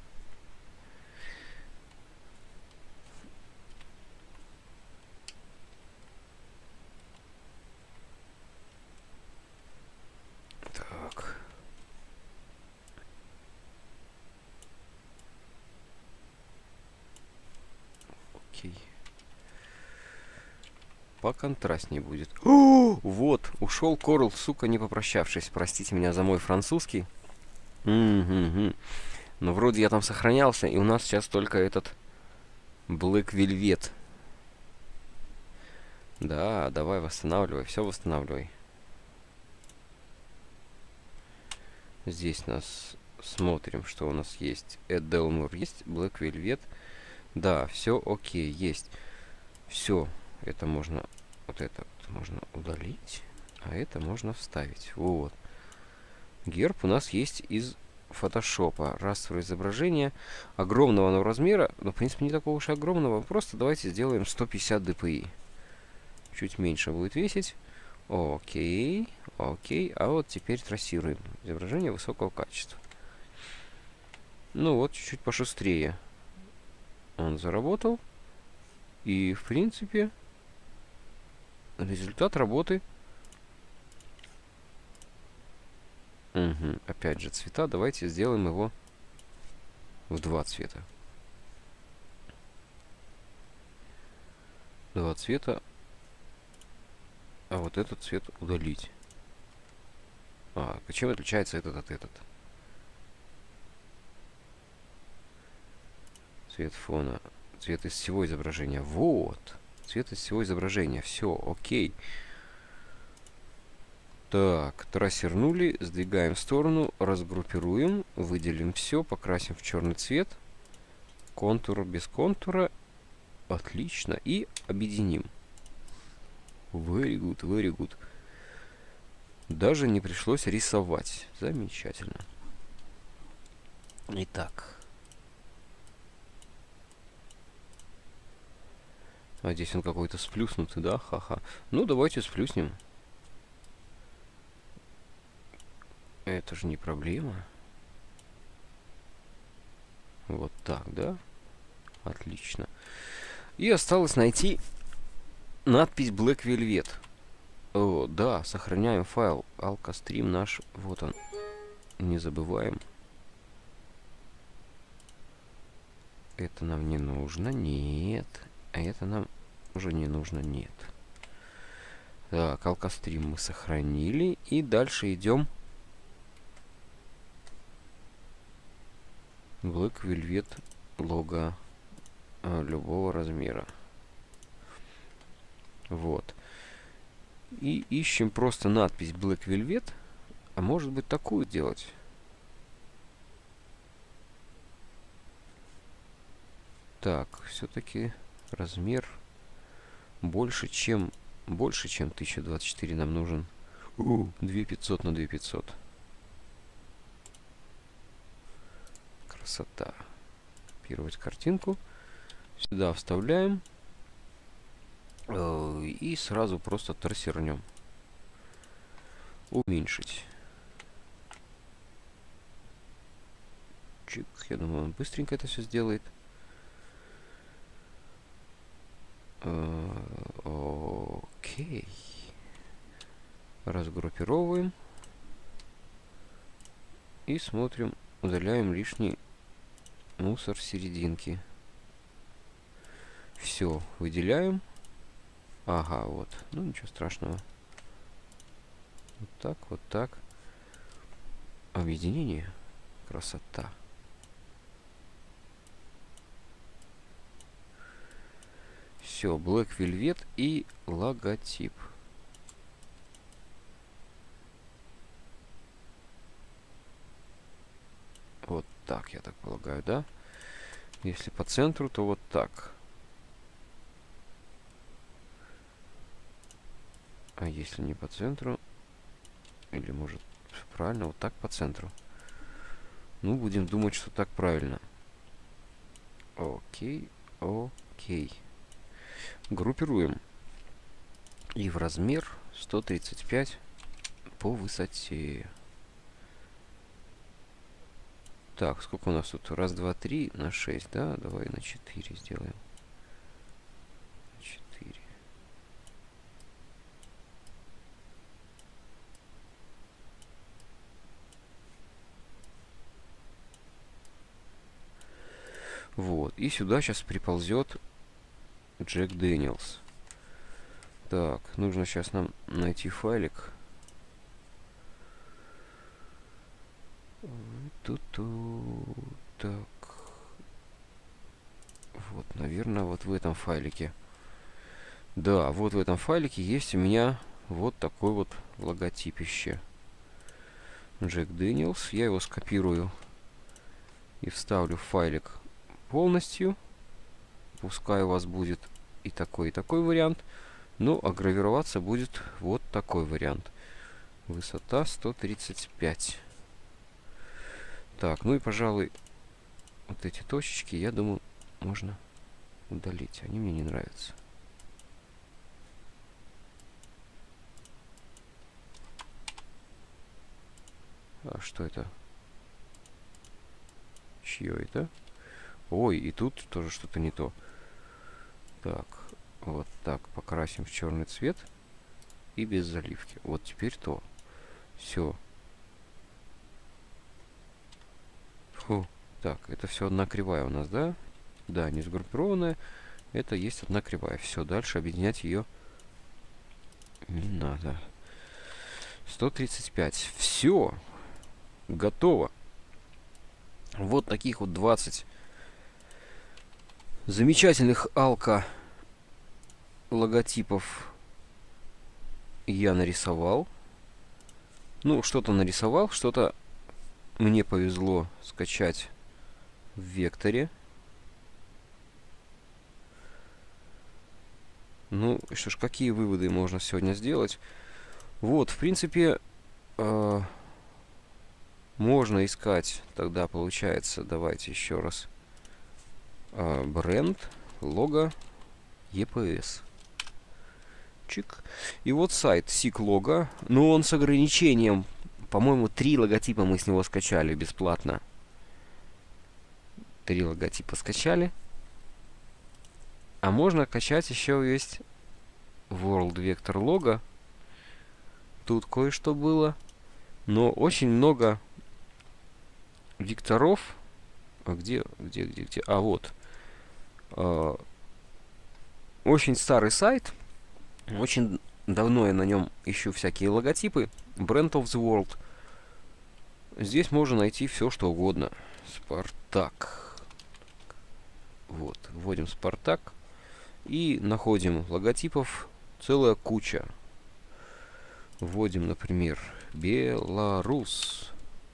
Speaker 1: Так. Окей. Поконтрастнее будет. О, вот, ушел Корл, сука, не попрощавшись. Простите меня за мой французский. Угу. Но вроде я там сохранялся, и у нас сейчас только этот Black Velvet. Да, давай восстанавливай, все восстанавливай. Здесь нас смотрим, что у нас есть. Эделмур есть, Black Velvet. Да, все окей, есть. Все, это можно, вот это вот можно удалить, а это можно вставить. Вот. Герб у нас есть из фотошопа. Растровое изображение огромного оно размера, но в принципе не такого уж и огромного. Просто давайте сделаем 150 dpi. Чуть меньше будет весить. Окей, окей. А вот теперь трассируем. Изображение высокого качества. Ну вот, чуть-чуть пошустрее он заработал. И, в принципе, результат работы. Угу. Опять же, цвета. Давайте сделаем его в 2 цвета. 2 цвета. А вот этот цвет удалить. А, чем отличается этот от этот? Цвет фона. Цвет из всего изображения. Вот. Цвет из всего изображения. Все, окей. Так, трассернули, сдвигаем в сторону, разгруппируем, выделим все, покрасим в черный цвет. Контур без контура. Отлично. И объединим. Very good, very good. Даже не пришлось рисовать. Замечательно. Итак. А здесь он какой-то сплюснутый, да? Ха-ха. Ну, давайте сплюснем. Это же не проблема. Вот так, да? Отлично. И осталось найти надпись Black Velvet. О, да, сохраняем файл. Алкострим наш. Вот он. Не забываем. Это нам не нужно. Нет. А это нам уже не нужно. Нет. Так, алкострим мы сохранили. И дальше идем. Black Velvet лого любого размера. Вот. И ищем просто надпись Black Velvet. А может быть такую делать? Так, все-таки размер больше, чем 1024 нам нужен. 2500 на 2500. Красота. Копировать картинку. Сюда вставляем. И сразу просто трассернем. Уменьшить. Чик. Я думаю, он быстренько это все сделает. Окей. Разгруппировываем. И смотрим. Удаляем лишний мусор серединки. Все. Выделяем. Ага, вот. Ну, ничего страшного. Вот так, вот так. Объединение. Красота. Все, Black Velvet и логотип. Вот так, я так полагаю, да? Если по центру, то вот так. А если не по центру, или может правильно, вот так по центру. Ну, будем думать, что так правильно. Окей, окей. Группируем. И в размер 135 по высоте. Так, сколько у нас тут? Раз, два, три на 6, да? Давай на 4 сделаем. 4. Вот. И сюда сейчас приползет Джек Дэниелс. Так, нужно сейчас нам найти файлик. Ту-ту. Так. Вот, наверное, вот в этом файлике. Да, вот в этом файлике есть у меня вот такой вот логотипище. Джек Дэниелс. Я его скопирую и вставлю в файлик полностью. Пускай у вас будет и такой вариант. Но гравироваться будет вот такой вариант. Высота 135. Так, ну и, пожалуй, вот эти точечки, я думаю, можно удалить. Они мне не нравятся. А что это? Чье это? Ой, и тут тоже что-то не то. Так, вот так покрасим в черный цвет. И без заливки. Вот теперь то. Все. Фу. Так, это все одна кривая у нас, да? Да, не сгруппированная. Это есть одна кривая. Все, дальше объединять ее не надо. 135. Все. Готово. Вот таких вот 20 замечательных алка логотипов я нарисовал. Ну, что-то нарисовал, что-то мне повезло скачать в векторе. Ну, что ж, какие выводы можно сегодня сделать? Вот, в принципе, можно искать, тогда получается, давайте еще раз, бренд, лого, EPS. Чик. И вот сайт SICK-лого, но он с ограничением, по-моему, 3 логотипа мы с него скачали бесплатно. 3 логотипа скачали. А можно качать еще есть World Vector Logo. Тут кое-что было. Но очень много векторов. А где? А, вот. Очень старый сайт. Очень давно я на нем ищу всякие логотипы. Brand of the World. Здесь можно найти все, что угодно. Спартак. Вот. Вводим Спартак. И находим логотипов целая куча. Вводим, например, Беларусь.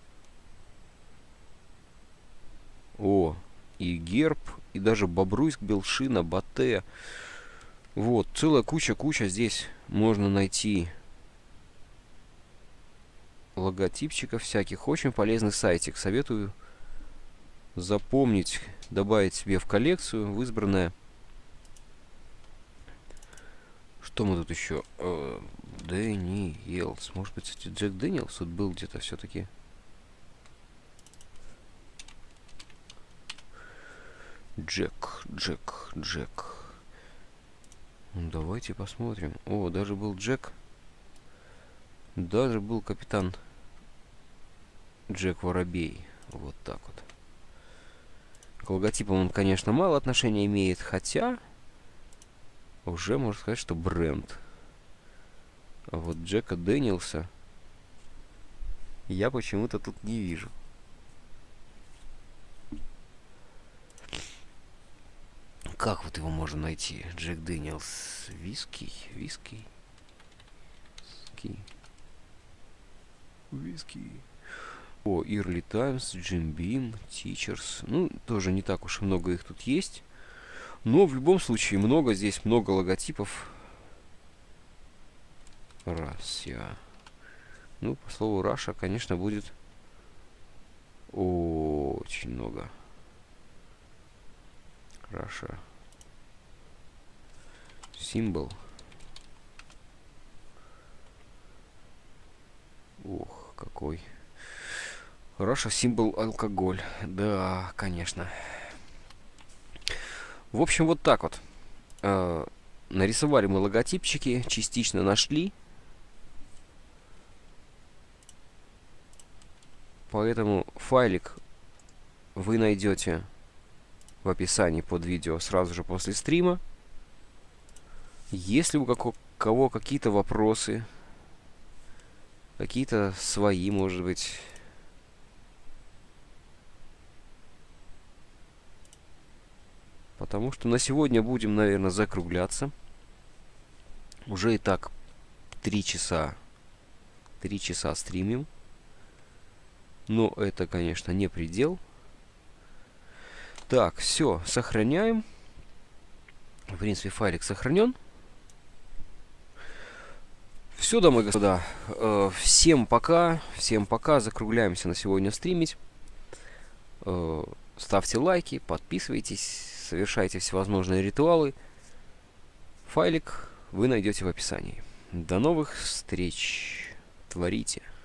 Speaker 1: О, и герб, и даже Бобруйск, Белшина, Батэ. Вот, целая куча здесь можно найти логотипчиков всяких. Очень полезный сайтик. Советую запомнить, добавить себе в коллекцию, в избранное. Что мы тут еще? Дэниелс. Может быть, кстати, Джек Дэниелс тут был где-то все-таки. Джек. Ну, давайте посмотрим. О, даже был Джек. Даже был капитан Джек Воробей. Вот так вот. К логотипам он, конечно, мало отношения имеет, хотя уже можно сказать, что бренд. А вот Джека Дэниелса я почему-то тут не вижу. Как вот его можно найти? Джек Дэниелс. Виски. О, Early Times, Jim Beam, Teachers. Ну, тоже не так уж и много их тут есть. Но в любом случае здесь много логотипов. Россия. Ну, по слову Раша, конечно, будет очень много. Раша. Символ. Ох, какой. Russia символ алкоголь. Да, конечно. В общем, вот так вот. Нарисовали мы логотипчики, частично нашли. Поэтому файлик вы найдете в описании под видео сразу же после стрима. Если у кого какие-то вопросы, какие-то свои, может быть, потому что на сегодня будем, наверное, закругляться. Уже и так 3 часа. 3 часа стримим. Но это, конечно, не предел. Так, все, сохраняем. В принципе, файлик сохранен. Все, дамы и господа. Всем пока. Всем пока. Закругляемся на сегодня стримить. Ставьте лайки, подписывайтесь, совершайте всевозможные ритуалы. Файлик вы найдете в описании. До новых встреч. Творите.